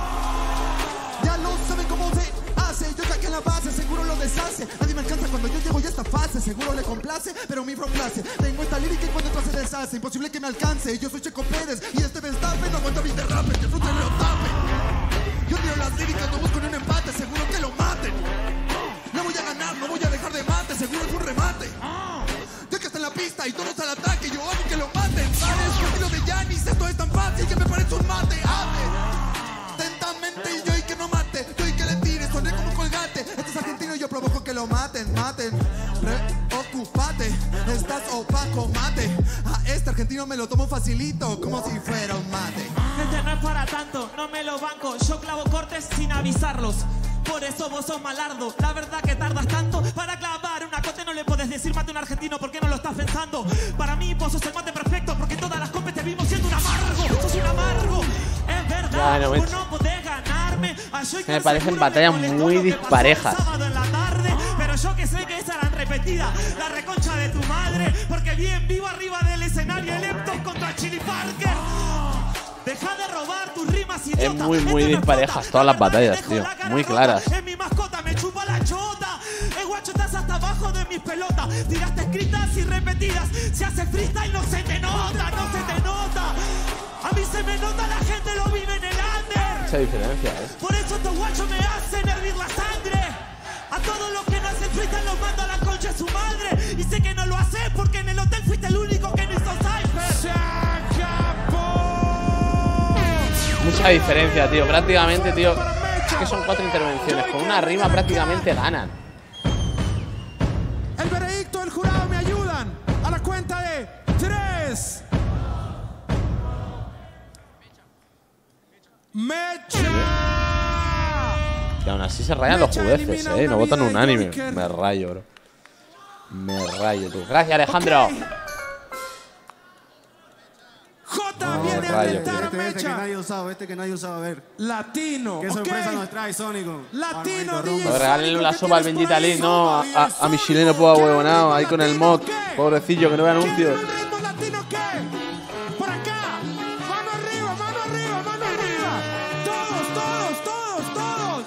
Ya no saben cómo se hace. Yo saqué la base, seguro lo deshace. Nadie me alcanza cuando yo llego ya esta fase. Seguro le complace, pero mi flow clase. Tengo esta lírica y cuando entro se deshace. Imposible que me alcance. Yo soy Checo Pérez y este Verstappen no aguanta mis derrapes. Que fruto lo tape. Yo tiro las líricas, no busco ni un empate. Seguro que lo maten. No voy a ganar, no voy a dejar de mate. Seguro es un remate. Yo que está en la pista y todos al ataque. Yo hago que lo maten. ¿Sabes? Yo tiro de Yanis. Esto es tan fácil que me parece un mate. Ave. Atentamente y yo y que no mate. Yo y que le tire, soné como un colgate. Este es argentino y yo provoco que lo maten. Maten. Preocupate. Estás opaco, mate. A este argentino me lo tomo facilito. Como si fuera un mate. Este no es para tanto, no me lo banco. Yo clavo cortes sin avisarlos. Por eso vos sos malardo. La verdad que tardas tanto para clavar una cote. No le podés decir mate a un argentino porque no lo estás pensando. Para mí vos sos el mate perfecto porque todas las compes te vimos siendo un amargo. Sos un amargo. Es verdad, Ya, no, vos no podés ganarme. Me parecen batallas muy disparejas. En la tarde, pero yo que sé que esas eran repetidas. La reconcha de tu madre. Porque bien vivo arriba del escenario Electos contra Chili Parker. Deja de robar tus rimas, idiota. Es muy, muy disparejas todas las batallas, tío. Muy claras. Es mi mascota, me chupa la chota. El guacho estás hasta abajo de mis pelotas. Tiraste escritas y repetidas. Se hace freestyle, no se te nota, no se te nota. A mí se me nota, la gente lo vive en el under. Mucha diferencia, ¿eh? Por eso estos guachos me hacen hervir la sangre. A todos los que no hacen freestyle los mando a la concha de su madre. Y sé que no lo haces porque en el hotel fuiste el único que no hizo cypher. Se acabó. Mucha diferencia, tío. Prácticamente, tío. Es que son cuatro intervenciones. Con una rima prácticamente ganan. El veredicto del jurado me ayudan. A la cuenta de tres. Mecha. Y aún así se rayan los jueces, eh. No votan unánime. Me rayo, bro. Me rayo, tú. Gracias, Alejandro. J viene a rayo, alentar a Este, este que Mecha. nadie usaba, este que nadie usaba. A ver, Latino. qué ok. sorpresa nos trae Sónico. Latino, Armadito, D J. Pues regálenle una sopa al ¿Qué bendita tienes Liz, por ¿no? A, ahí? a- a mi chileno puedo huevonado ahí con el mod. Pobrecillo, que no ve anuncios. ¿Quién tiene el ritmo latino qué? Por acá. Mano arriba, mano arriba, mano arriba. Todos, todos, todos, todos.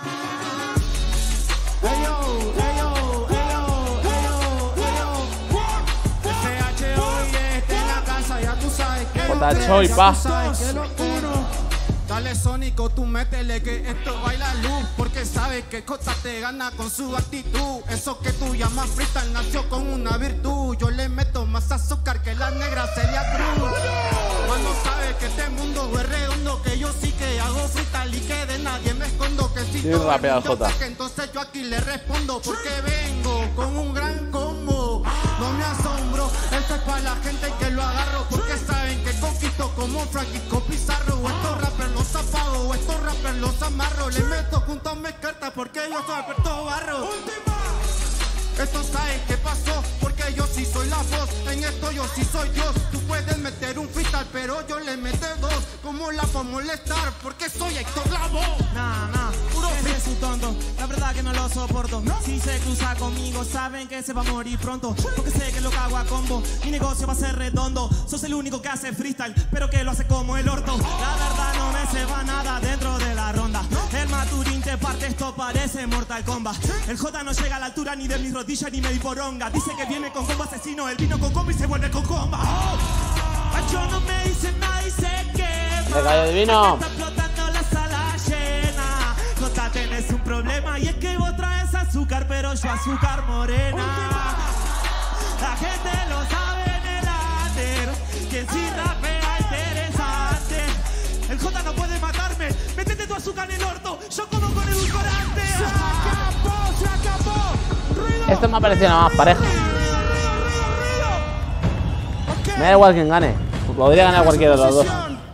Ey, yo, ey, yo, ey, yo, ey, yo, ey, yo. F H O y este en la casa, ya tú sabes que lo J crees, Choy, ya pa. tú sabes que lo uno. Dale Sónico, tú métele que esto baila luz. Porque sabes que Cota te gana con su actitud. Eso que tú llamas freestyle nació con una virtud. Yo le meto más azúcar que la negra Celia Cruz. Cuando sabes que este mundo es redondo, que yo sí que hago freestyle y que de nadie me escondo. Que si Sí, todo el rapea, mundo Jota. ataca, entonces yo aquí le respondo. Porque vengo con un gran combo. No me asombro, esto es para la gente que lo agarro. Porque saben que conquisto como Francisco Pizarro. Estos rappers los apago, estos rappers los amarro. Le meto junto a mis cartas porque yo soy Alberto Barro. Esto sabes qué pasó, porque yo sí soy la voz. En esto yo sí soy Dios. Tú puedes meter un freestyle, pero yo le meto dos. ¿Cómo la puedo molestar? Porque soy Héctor Lavoe. Nah, nah, puro ese es su tonto. La verdad que no lo soporto. Si se cruza conmigo, saben que se va a morir pronto. Porque sé que lo cago a combo. Mi negocio va a ser redondo. Sos el único que hace freestyle, pero que lo hace como el orto. La verdad no me se va nada dentro de la ronda. El Maturín te parte, esto parece Mortal Kombat. El J no llega a la altura ni de mis rodillas ni me di poronga. Dice que viene con combo asesino. Él vino con combo y se vuelve con comba. Oh. Yo no me dice nada y sé que Me callo divino. está explotando la sala llena. Jota, tenés un problema y es que vos traes azúcar, pero yo azúcar morena. La gente lo sabe en el under, que si rapea interesante. El J no puede matarme, métete tu azúcar en el orto, yo como con edulcorante. Se acabó, se acabó. Ruido. Esto me ha parecido nada más pareja. Ruido, ruido, ruido. Ok. Me da igual quien gane. Podría ganar cualquiera de los dos. Posición.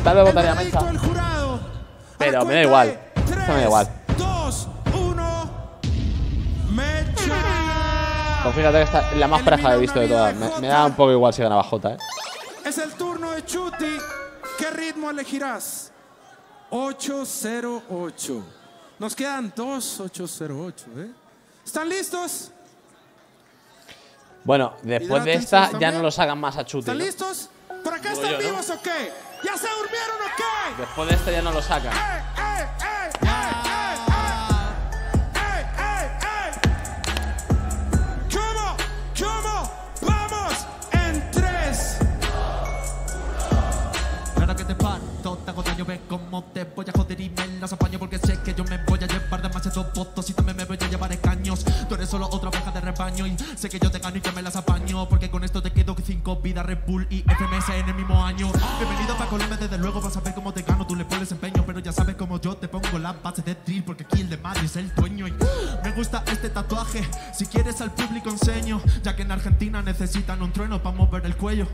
tal vez votaría a Mecha. El jurado, Pero a la me da igual. cuenta de Esto me da igual. tres, dos, uno. Mecha. Pues fíjate que esta es la más pareja que he visto de todas. Me, me da un poco igual si ganaba Jota, ¿eh? Es el turno de Chuti. ¿Qué ritmo elegirás? ocho cero ocho. Nos quedan dos ocho cero ocho, ¿eh? ¿Están listos? Bueno, después de esta ya no lo sacan más a Chuti, ¿Están ¿no? listos? ¿Por acá Digo están yo, ¿no? vivos o qué? ¿Ya se durmieron o qué? Después de esta ya no lo sacan. ¡Ey, ey, ey, ey, ey, ey, ey! ¿Cómo? ¿Cómo? ¡Vamos! En tres. Claro que te parto, te hago daño, ve cómo te voy a joder y me las apaño porque sé que yo me voy a llevar demasiados votos y también me voy a llevar escaños. Tú eres solo otra oveja de rebaño y sé que yo te gano y que me las apaño porque con esto te quedo cinco vidas Red Bull y F M S en el mismo año. Bienvenido para Colombia, desde luego vas a ver cómo te gano, tú le pones empeño, pero ya sabes cómo yo te pongo la base de drill porque aquí el de Madrid es el dueño y me gusta este tatuaje, si quieres al público enseño, ya que en Argentina necesitan un trueno para mover el cuello.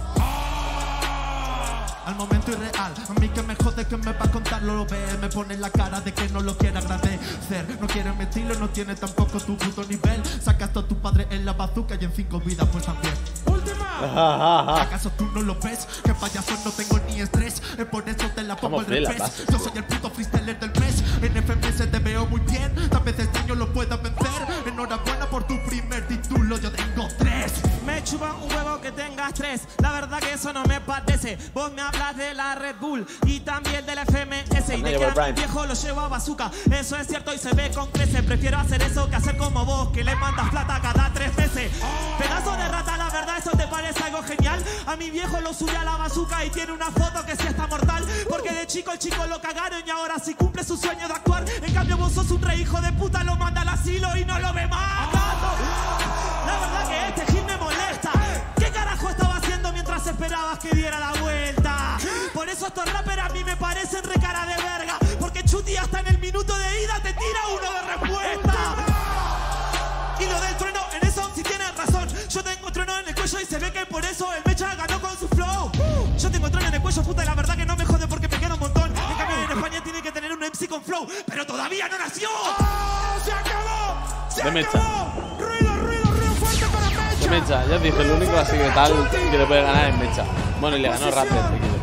Al momento irreal, a mí que me jode que me va a contar, lo ve, me pone la cara de que no lo quiere agradecer. No quiere mi estilo, no tiene tampoco tu puto nivel. Sacas a tu padre en la bazooka y en cinco vidas pues también. Última. ¿Acaso tú no lo ves? Que payaso no tengo ni estrés, es por eso te la pongo al revés. Yo soy el puto freestyler del mes, en F M S te veo muy bien, tal vez este año lo puedas vencer. Enhorabuena por tu primer título, yo tengo tres. Me chupa un huevo que tengas tres, la verdad que eso no me parece. Vos me hablas de la Red Bull y también del F M S y de que a mi viejo lo llevo a bazooka. Eso es cierto y se ve con creces. Prefiero hacer eso que hacer como vos, que le mandas plata cada tres meses. Pedazo de rata, la verdad eso te parece algo genial. A mi viejo lo sube a la bazooka y tiene una foto que sí está mortal, porque de chico el chico lo cagaron y ahora sí cumple su sueño de actuar. En cambio vos sos un rey hijo de puta, lo manda al asilo y no lo ve más. La verdad que este hit me molesta. ¿Qué carajo estaba haciendo mientras esperabas que diera la vuelta? Por eso estos rappers a mí me parecen re cara de verga, porque Chuti hasta en el minuto de ida te tira uno de respuesta. Y lo del trueno, en eso sí tienes razón. Yo tengo trueno en el cuello y se ve que por eso el Mecha ganó con su flow. Yo tengo trueno en el cuello, puta, y la verdad que no me jode porque me queda un montón. En cambio en España tiene que tener un M C con flow, pero todavía no nació. ¡Oh, se acabó! ¡Se De Mecha. acabó! ¡Ruido, ruido, ruido fuerte para Mecha! De Mecha, ya os dije, el único así que tal que le puede ganar es Mecha. Bueno, y le ganó Rapper.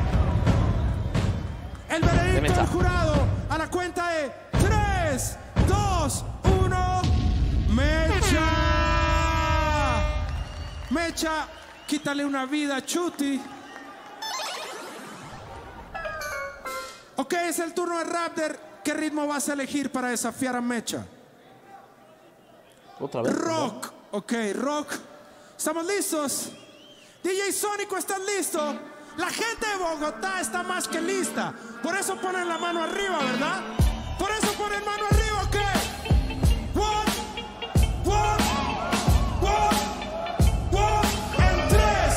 El De veredicto Mecha. del jurado a la cuenta de tres, dos, uno. Mecha. Mecha, quítale una vida a Chuti. Ok, es el turno de Raptor. ¿Qué ritmo vas a elegir para desafiar a Mecha? Otra vez. Rock. Ok, rock. ¿Estamos listos? D J Sónico, ¿estás listo? La gente de Bogotá está más que lista. Por eso ponen la mano arriba, ¿verdad? Por eso ponen mano arriba, ¿ok? One, one, one, one. En tres,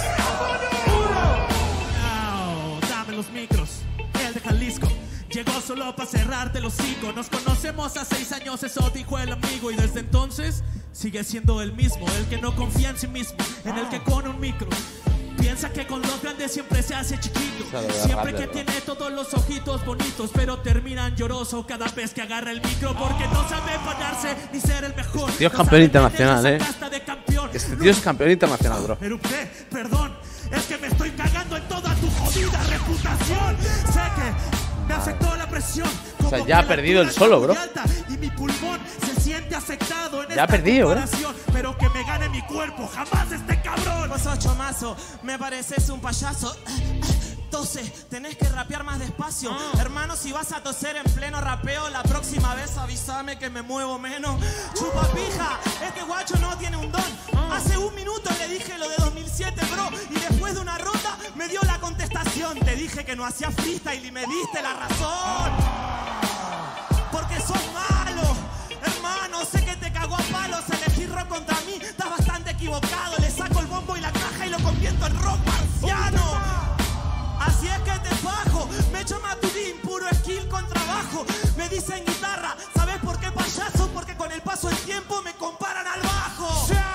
uno. Oh, dame los micros, el de Jalisco. Llegó solo para cerrarte los hocico. Nos conocemos hace seis años, eso dijo el amigo. Y desde entonces sigue siendo el mismo, el que no confía en sí mismo, en el que con un micro piensa que con los grandes siempre se hace chiquito. Siempre que tiene todos los ojitos bonitos, pero terminan lloroso cada vez que agarra el micro, porque no sabe fallarse ni ser el mejor. Este tío es No campeón sabe internacional, tener eh. esa casta de campeón. Este tío es campeón internacional, bro. Erupté, perdón, es que me estoy cagando en toda tu jodida reputación. Sé que me afectó la presión. O sea, ya ha perdido el solo, bro. Y mi pulmón se siente afectado en Ya ha esta perdido, bro. comparación, pero que me gane mi cuerpo, jamás este cabrón. Vos sos chomazo, me pareces un payaso. Tose, tenés que rapear más despacio. Ah. Hermano, si vas a toser en pleno rapeo, la próxima vez avísame que me muevo menos. Chupa pija, este guacho no tiene un don. Ah. Hace un minuto le dije lo de dos mil siete, bro. Y después de una ronda me dio la contestación. Te dije que no hacía freestyle y me diste la razón. Porque sos malo, hermano. Sé que te cagó a palos elegir rock contra mí. Estás bastante equivocado. Le saco el bombo y la caja y lo convierto en rock marciano. Así es que te fajo, me llama Tudín, puro skill con trabajo. Me dicen guitarra, ¿sabes por qué payaso? Porque con el paso del tiempo me comparan al bajo. ¡Se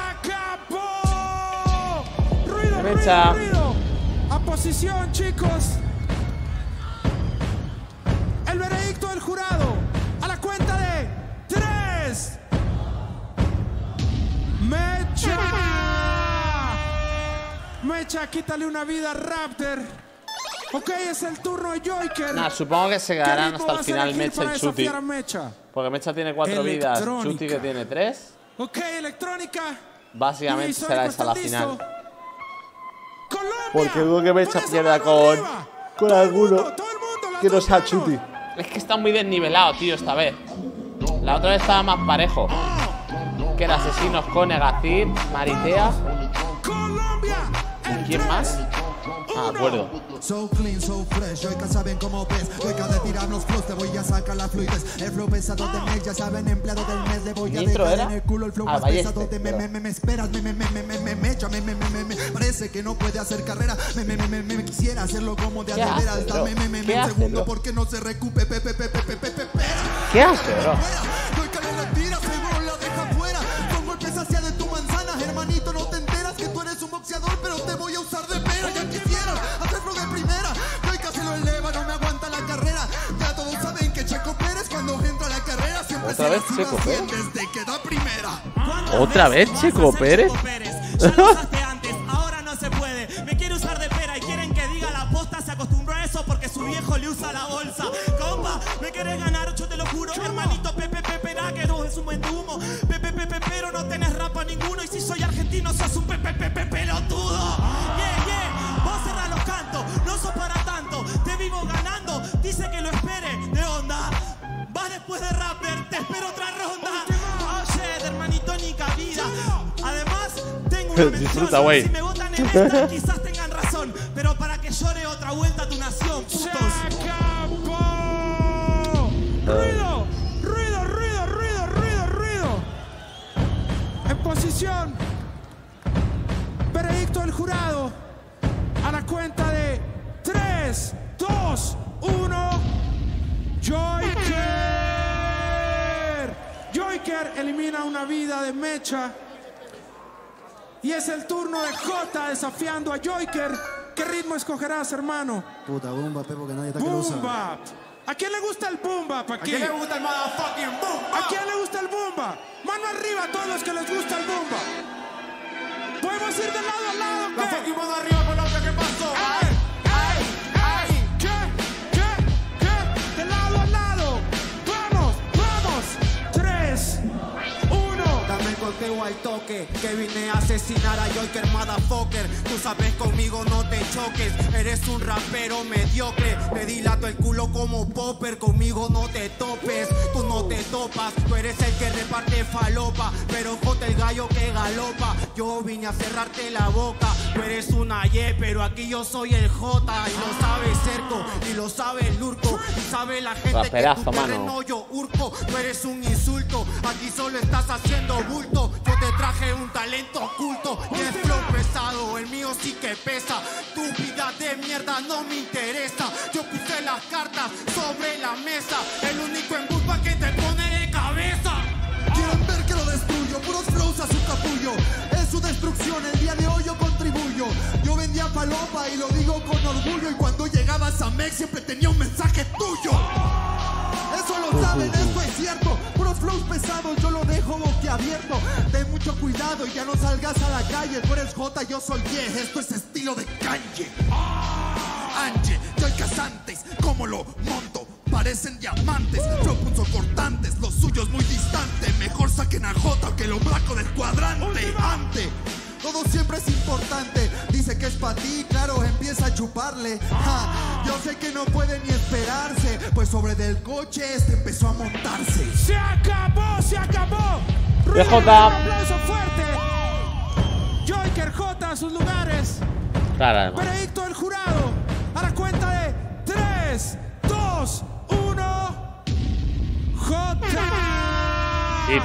acabó! ¡Ruido, ruido, Mecha. ruido! A posición, chicos. Mecha, quítale una vida a Raptor. Ok, es el turno de Joyker. Nah, supongo que se quedarán hasta el final Mecha y Chuti. Mecha? Porque Mecha tiene cuatro vidas, Chuti que tiene tres. Ok, electrónica. Básicamente será esa la final. Colombia, porque dudo que Mecha pierda con, con alguno que no sea Chuti. Es que está muy desnivelado, tío, esta vez. La otra vez estaba más parejo. Que era Asesinos con Negacir, Maritea. ¿Y quién más? Ah, de acuerdo. So clean, so fresh, hoy que saben cómo ves. Hoy que de tirar los flows te voy a sacar la fluidez. El flow pesado de mes, ya saben, empleado del mes. Le voy a dejar en el culo el flow más pesado de me, me, me, me esperas, me, me, me, me, me, me, me, me, me, me, me, parece que no puede hacer carrera. Me, me, me, me, me, quisiera hacerlo como de adeveras. Dame, me, me, me, un segundo porque no se recupe, pe, pe, pe, pe, pe, pe, pe, ¿qué hace, bro? Hoy que le retira, seguro la deja fuera. Con golpes hacia de tu manzana, hermanito, no te enteras que tú eres un boxeador, pero te voy a usar de pera. Ya quisieras hacerlo de primera. Hoy casi lo eleva, no me aguanta la carrera. Ya todos saben que Checo Pérez cuando entra a la carrera siempre ¿Otra vez Checo Pérez? Desde que da primera. ¿Otra vez Checo Pérez? Ya lo usaste antes, ahora no se puede. Me quiere usar de pera y quieren que diga la posta. Se acostumbró a eso porque su viejo le usa la bolsa. Compa, me querés ganar, yo te lo juro. Hermanito, pepe, pepe, da que vos es un buen humo. Pepe, pepe, pero no tenés rapa ninguno. Y si soy argentino, sos un pepe, pepe, pelotudo. Yeah, yeah, vos cerrás los cantos, no sos para tanto. Te vivo ganando, dice que lo espere. ¿De onda? Vas después de Rapper, te espero otra ronda. Oye, hermanito, ni cabida. Además, tengo una mención. Disfruta, güey. Si me votan en esta, quizás tengan razón. Pero para que llore otra vuelta a tu nación, putos. ¡Se acabó! ¡Ruido! ¡Ruido, ruido, ruido, ruido, ruido! En posición. Veredicto del jurado. A la cuenta de tres, dos, uno. Joyker. Joyker elimina una vida de Mecha. Y es el turno de Jota desafiando a Joyker. ¿Qué ritmo escogerás, hermano? Puta, boom bap, porque nadie está que lo Boom usa. bap. ¿A quién le gusta el boom bap aquí? ¿A quién le gusta el motherfucking boom bap? ¿A quién le gusta el boom bap? Mano arriba a todos los que les gusta el boom bap. Podemos ir de lado a lado, La ¿qué? fucking mano arriba con la otra que pasó. ¡Ay! ¡Ay! ¡Ay! ¿Qué? ¿Qué? ¿Qué? De lado a lado. ¡Vamos! ¡Vamos! Tres, uno. Dame el golpeo al toque, que vine a asesinar a Joyker Motherfucker. Tú sabes conmigo no te choques, eres un rapero mediocre. Te dilato el culo como popper, conmigo no te topes. Tú no te topas, tú eres el que reparte falopa. Pero Jota el gallo que galopa, yo vine a cerrarte la boca. Tú eres una Y, pero aquí yo soy el J. Y lo sabe Cerco, y lo sabe el Lurco. Y sabe la gente Raperazo, que tu mano. terreno yo urco. Tú eres un insulto, aquí solo estás haciendo bulto. Yo te traje un talento oculto y el flow pesado, el mío sí que pesa. Tu vida de mierda no me interesa. Yo puse las cartas sobre la mesa, el único en busca que te pone de cabeza. Quieren ver que lo destruyo, puros flows a su capullo. Es su destrucción, el día de hoy yo contribuyo. Yo vendía falopa y lo digo con orgullo. Y cuando llegabas a Mex siempre tenía un mensaje tuyo. Eso lo saben, esto es cierto. Puros flows pesados, yo lo dejo boquiabierto. Ten mucho cuidado y ya no salgas a la calle. Tú eres J, yo soy Y, esto es estilo de Kanye. Angie, Joy Casantes, ¿cómo lo monto? Parecen diamantes, flow punzocortantes, lo suyo es muy distante. Mejor saquen a J que lo blanco del cuadrante. Ante, todo siempre es importante. Dice que es para ti, claro, empieza a chuparle. Ja, yo sé que no puede ni esperarse, pues sobre del coche este empezó a montarse. ¡Se acabó! ¡Se acabó! De ¡Ruido! Jota. Un aplauso fuerte. Joyker Jota a sus lugares. Claro, además. Veredicto del jurado. A la cuenta de tres, dos, uno. Jota. Sí.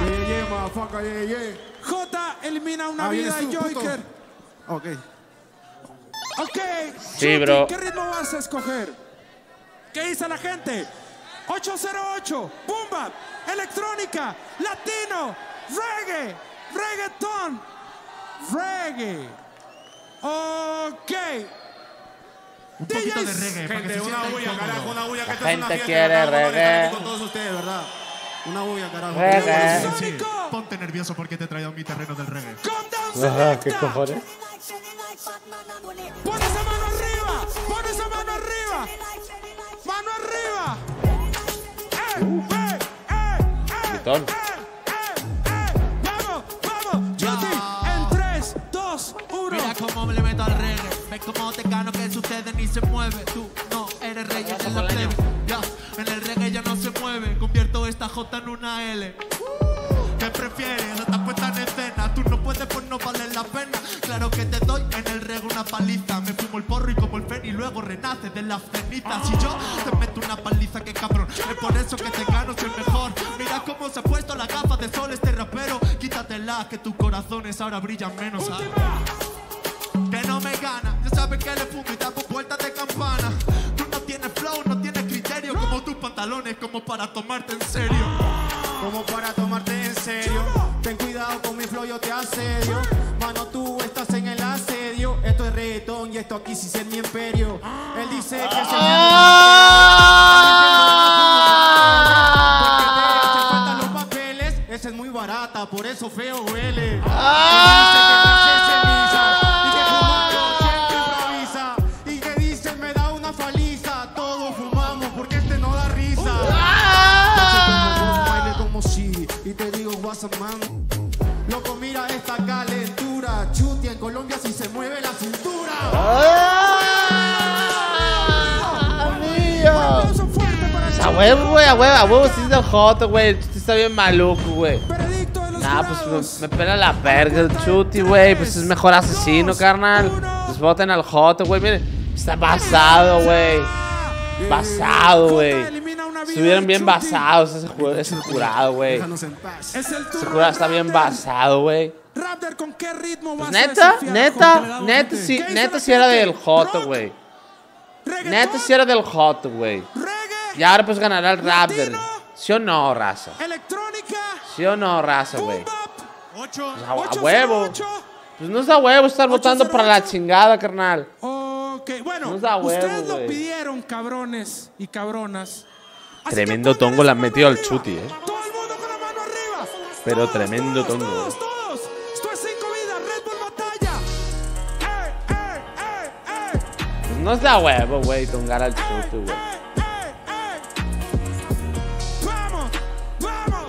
Jota elimina una Ah, vida vienes de tú, puto. Joyker. Ok. Ok. Sí, Chuti, bro. ¿qué ritmo vas a escoger? ¿Qué dice la gente? ocho cero ocho, boom bap, electrónica, latino, reggae, reggaeton, reggae. Ok. Un poquito de reggae. para que Gente, se una sienta bulla, incómodo. carajo, una bulla. La Que esto es una gente fiesta, quiere ¿verdad? Vamos a reggae. conectar con todos ustedes, ¿verdad? Una bulla, carajo. Reggae. Sónico. Ponte nervioso porque te he traído a mi terreno del reggae. Con danza Ajá, ¿qué directa. cojones? Pon esa mano arriba, pon esa mano arriba. Mano arriba. ¡Eh, eh, eh, eh! Gritón. ¡Eh, eh, eh! ¡Vamos, vamos! Chuti, en tres, dos, uno. Mira cómo le meto al reggae. Ves cómo te gano, que sucede ni se mueve. Tú no eres rey en la plebe. Ya, en el reggae ya no se mueve. Convierto esta J en una L. ¿Qué prefieres? Estás puesta en escena. Tú no puedes, pues no vale la pena. Claro que te doy en el reggae una paliza. Me fumo el porro y como el fen y luego renace de las cenizas. Y yo te meto una paliza, que cabrón. Es por eso que te gano, soy el mejor. Mira cómo se ha puesto la gafa de sol este rapero. Quítatela, que tus corazones ahora brillan menos. ¿Sabes? Que no me gana. Ya sabes que le fumo y tapo puertas de campana. Tú no tienes flow, no tienes criterio. Como tus pantalones, como para tomarte en serio. Como para tomarte en serio. Ten cuidado con mi flow, yo te asedio. Mano, tú estás en el asedio. Esto es reggaetón y esto aquí sí es mi imperio. Él dice que es el esa es muy barata, por eso feo huele. Y que dice me da una paliza. Todos fumamos porque este no da risa. Baile como si y te digo what's up man. Loco, mira esta calentura. Chuti, en Colombia si se mueve la cintura. A huevo, güey, a huevo, a huevo, sí es del Joto, güey. El Chuti está bien maluco, güey. Nah, pues me, me pela la verga el Chuti, güey. Pues es mejor asesino, carnal. Pues voten al Joto, güey. Miren, está basado, güey. Basado, güey. Estuvieron bien basados ese, ese jurado, güey. Ese jurado está bien basado, güey. Raptor, ¿con qué ritmo vas Pues a neta, desafiar? neta, neta, sí, neta sí era del Joto, güey. Neta sí era del Joto, güey. Y ahora pues ganará el Raptor. ¿Sí o no, raza? Electrónica. ¿Sí o no, raza, güey? ocho. Pues a, a huevo. Pues no es a huevo estar votando para la chingada, carnal. Ok, bueno, No es a huevo, ustedes lo güey. pidieron, cabrones y cabronas. Así Tremendo que pongan tongo le han esa metido al mano Chuti, arriba. eh. Todo el mundo con la mano arriba. Pero Todos, tremendo todos, tongo. Todos, todos. Esto es cinco vidas, Red Bull Batalla. ¡Eh, eh, eh, eh! Pues no es de a huevo, güey, tongar al Chuti, güey. ¡Eh, eh, eh! ¡Vamos, vamos!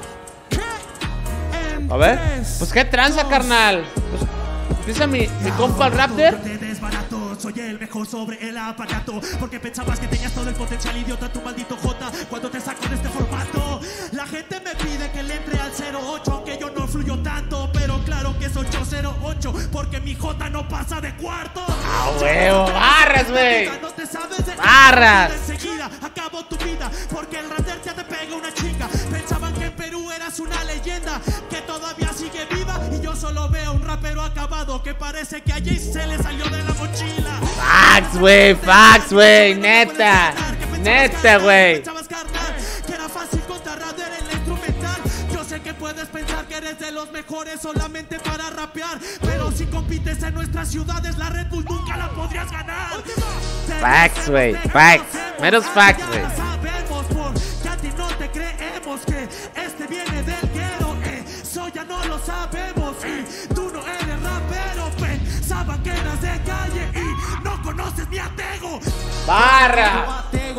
¿Qué? En A ver, tres, pues qué tranza, dos. carnal. Pues empieza mi, mi compa el Raptor. Te desbarato, soy el mejor sobre el aparato. Porque pensabas que tenías todo el potencial, idiota, tu maldito J. Cuando te saco de este formato, la gente me pide que le entre al cero ocho, aunque yo no fluyo tanto. Pero claro que es ocho cero ocho, porque mi J no pasa de cuarto. ¡A huevo! ¡Barras, güey! No te sabes de ¡Barras! enseguida acabo tu vida, porque el Raptor ya te pega una chica. Pensaban que en Perú eras una leyenda que todavía sigue viva, y yo solo veo un rapero acabado que parece que a Jay se le salió de la mochila. Facts, güey, facts, güey, neta. Neta, güey. Pensabas, carnal, que era fácil contra Raptor en la instrumental. Yo sé que puedes pensar que eres de los mejores solamente para rapear, pero si compites en nuestras ciudades, la Red Bull nunca la podrías ganar. Facts, güey, facts. Menos facts, güey. Ya sabemos porque a ti no te creemos que este viene del guero. Eso ya no lo sabemos y tú no eres rapero. Pensaban que eras de calle y no conoces mi atego. Barra.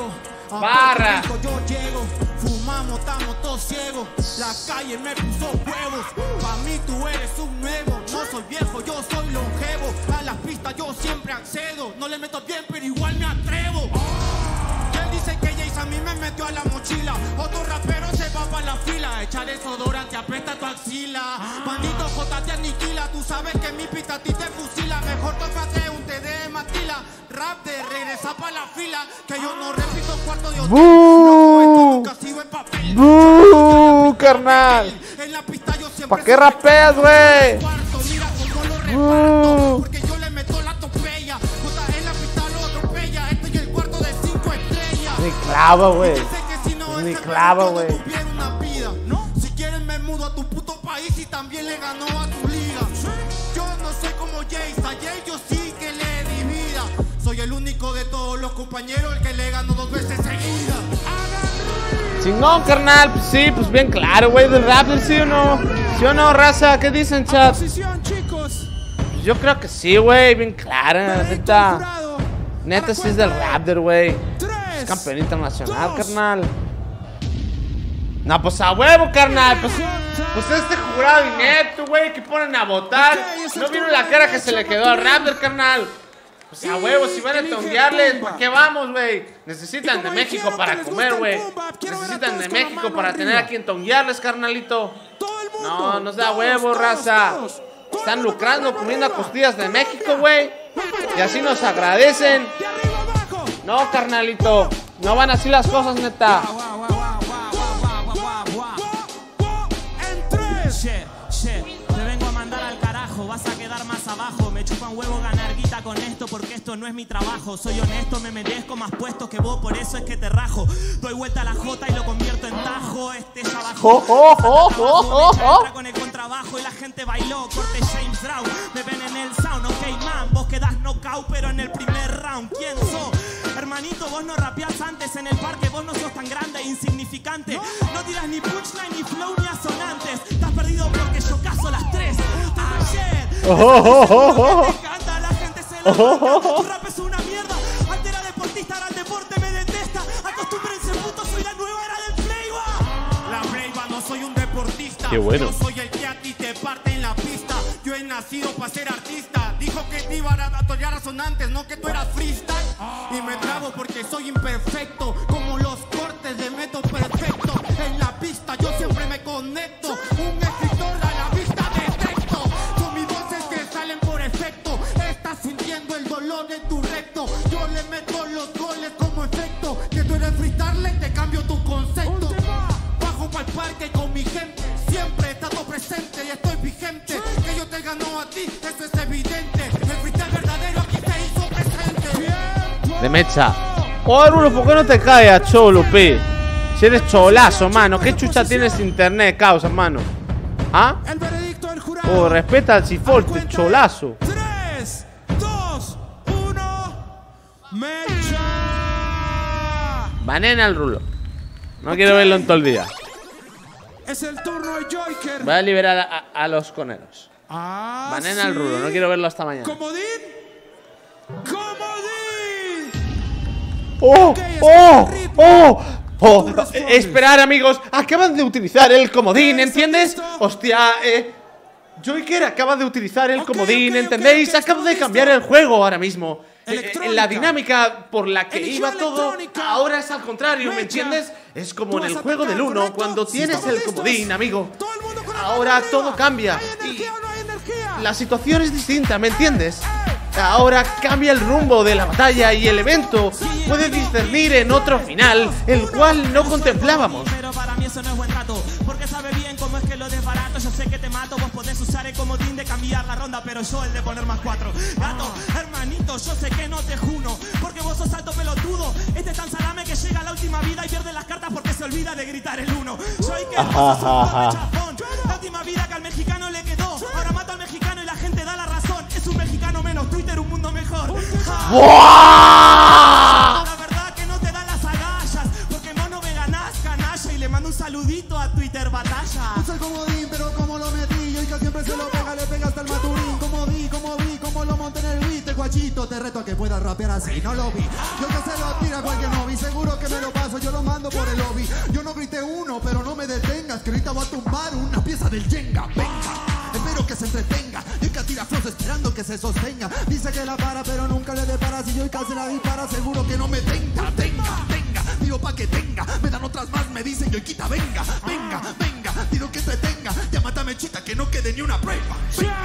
Barra. Yo llego, fumamos, estamos todos ciegos. La calle me puso huevos. Pa' mí tú eres un nuevo. No soy viejo, yo soy longevo. A las pistas yo siempre accedo. No le meto bien, pero igual me atrevo. ¿Quién dice que Jace a mí me metió a la mochila? Otro rapero se va pa' la fila. Echar desodorante, apesta tu axila. Bandito J te aniquila. Tú sabes que mi pista a ti te fusila. Mejor tócate un T D de matila. Rap de regresa pa' la fila. Que yo no repito cuarto de hotel. ¡Bú! Esto nunca sigo en papel. ¡Bú, carnal! En la pista yo siempre ¿Pa' qué rapeas, güey? cuarto, mira cómo lo reparto, porque yo le meto la topeya. Jota en la pista lo atropella. Este es el cuarto de cinco estrellas. Ni clava, güey. Dice que si no Ni ese clava, perro güey. no tuviera una vida. ¿No? Si quieres me mudo a tu puto país y también le ganó a tu liga. Yo no soy como Jace, a Jay yo sí que le di vida. Soy el único de todos los compañeros el que le ganó dos veces seguidas. Chingón, carnal. Pues sí, pues bien claro, güey, del Raptor, ¿sí o no? ¿Sí o no, raza? ¿Qué dicen, chat? Posición, chicos. yo creo que sí, güey. Bien clara, neta. Neta, sí es del Raptor, güey. Es campeón internacional, carnal. No, pues a huevo, carnal. Pues, pues este jurado inepto, güey, que ponen a votar. ¿No vieron la cara que se le quedó al Raptor, carnal? Pues a huevo, si van a tonguearles, ¿para qué vamos, güey? Necesitan de México para comer, güey. Necesitan de México para tener a quien tonguearles, carnalito. No, nos da huevo, raza. Están lucrando comiendo costillas de México, güey. Y así nos agradecen. No, carnalito. No van así las cosas, neta. Shit, shit, te vengo a mandar al carajo, vas a quedar más abajo. Me chupan huevo ganar guita con esto porque esto no es mi trabajo. Soy honesto, me merezco más puestos que vos, por eso es que te rajo. Doy vuelta a la jota y lo convierto en tajo. Este ya bajó, oh, oh, oh, oh, oh, oh. entra con el contrabajo y la gente bailó. Corte James Brown, me ven en el sound. Ok, man, vos quedás knockout, pero en el primer round. ¿Quién sos? Hermanito, vos no rapeás antes en el parque. Vos no sos tan grande e insignificante. No tiras ni punchline, ni flow, ni asonantes. Estás perdido porque yo caso las tres. Ayer, oh, oh, oh, oh. me encanta, la gente se la oh, tu rap es una mierda. Antes era deportista, ahora el deporte me detesta. Acostúmbrense, puto, soy la nueva era del playba. La playba, no soy un deportista. Qué bueno. Yo soy el que a ti te parte en la pista. Yo he nacido para ser artista. Dijo que te iban a atollar asonantes, no que tú eras freestyle. Y me trabo porque soy imperfecto, como los cortes de método perfecto. En la pista yo siempre me conecto. Un escritor a la vista de texto. Son mis voces que salen por efecto. Estás sintiendo el dolor en tu recto. Yo le meto los goles como efecto. Que tú eres freestyle, te cambio tu concepto. Bajo pa'l parque con mi gente. Siempre he estado presente y estoy vigente. Que yo te ganó a ti, eso es evidente. El freestyle verdadero aquí se hizo presente. De mecha. Oh, Rulo, ¿por qué no te caes, cholo, pe? Si eres cholazo, mano. ¿Qué chucha tienes internet, causa, mano? ¿Ah? El veredicto del jurado. Oh, respeta al ciforte, cholazo. tres, dos, uno. Mecha. Banena al Rulo. No quiero verlo en todo el día. Es el turno de Joker. Voy a liberar a, a, a los coneros. Ah, Banena sí. al Rulo, no quiero verlo hasta mañana. Comodín. Comodín. ¡Oh! Ok, ¡Oh! está el ritmo. ¡Oh! ¡Oh! Tú respondes. Eh, esperar, amigos. Acaban de utilizar el comodín, ¿Estás ¿entiendes? listo? Hostia, eh. Joker acaba de utilizar el Ok, comodín, ok, ok, ¿entendéis? ok, Acabo de ¿estamos cambiar listos? el juego ahora mismo. Eh, Electrónica. En la dinámica por la que Eligió iba todo, electrónica. ahora es al contrario, ¿me Mecha. entiendes? Es como Tú en el vas a juego atacar, del uno, ¿correcto? cuando Sí, tienes estamos el listos. comodín, amigo. Todo el mundo con la Ahora mano todo arriba. cambia. ¿Hay energía Y o no hay energía? la situación es distinta, ¿me entiendes? Ahora cambia el rumbo de la batalla y el evento puede discernir en otro final, el cual no contemplábamos. Pero para mí eso no es buen trato, porque sabe bien cómo es que lo desbarato. Yo sé que te mato, vos podés usar el comodín de cambiar la ronda, pero yo el de poner más cuatro. Gato, hermanito, yo sé que no te juno, porque vos sos alto pelotudo. Este es tan salame que llega a la última vida y pierde las cartas porque se olvida de gritar el uno. Soy que vos sos un pobre chafón. La última vida que al mexicano le quedó. Ahora mato al mexicano y la gente da la razón. Es un mexicano menos, Twitter un mundo mejor. ¡Buah! La verdad que no te dan las agallas, porque vos no me ganás, canalla. Y le mando un saludito a Twitter Batalla. Usa el comodín, pero como lo metí, yo y que siempre se lo pega, le pega hasta el maturín. Como vi, como vi, como lo monté en el beat, el guachito, te reto a que puedas rapear así, no lo vi. Yo que se lo tira cualquier no vi, seguro que me lo paso, yo lo mando por el lobby. Yo no grité uno, pero no me detengas, que ahorita voy a tumbar una pieza del Jenga, venga. Espero que se entretenga, y que tira flows esperando que se sostenga. Dice que la para, pero nunca le depara. Si yo y se la dispara, seguro que no me tenga, tenga, tenga. Tiro pa' que tenga, me dan otras más, me dicen yo y quita, venga, venga, venga. Tiro que entretenga, ya mátame chita, que no quede ni una prueba.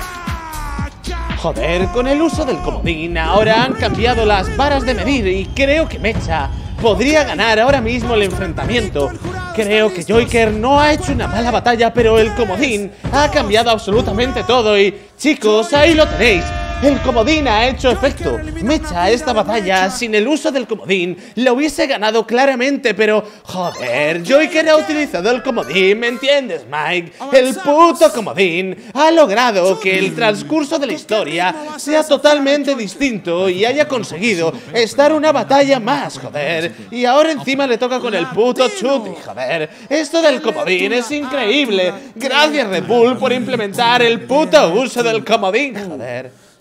Joder, con el uso del comodín ahora han cambiado las varas de medir y creo que Mecha podría ganar ahora mismo el enfrentamiento. Creo que Joker no ha hecho una mala batalla, pero el comodín ha cambiado absolutamente todo y, chicos, ahí lo tenéis. El comodín ha hecho efecto. Mecha esta batalla sin el uso del comodín la hubiese ganado claramente, pero joder, Joker ha utilizado el comodín, ¿me entiendes, Mike? El puto comodín ha logrado que el transcurso de la historia sea totalmente distinto y haya conseguido estar una batalla más, joder. Y ahora encima le toca con el puto Chuti, joder. Esto del comodín es increíble. Gracias, Red Bull, por implementar el puto uso del comodín, joder.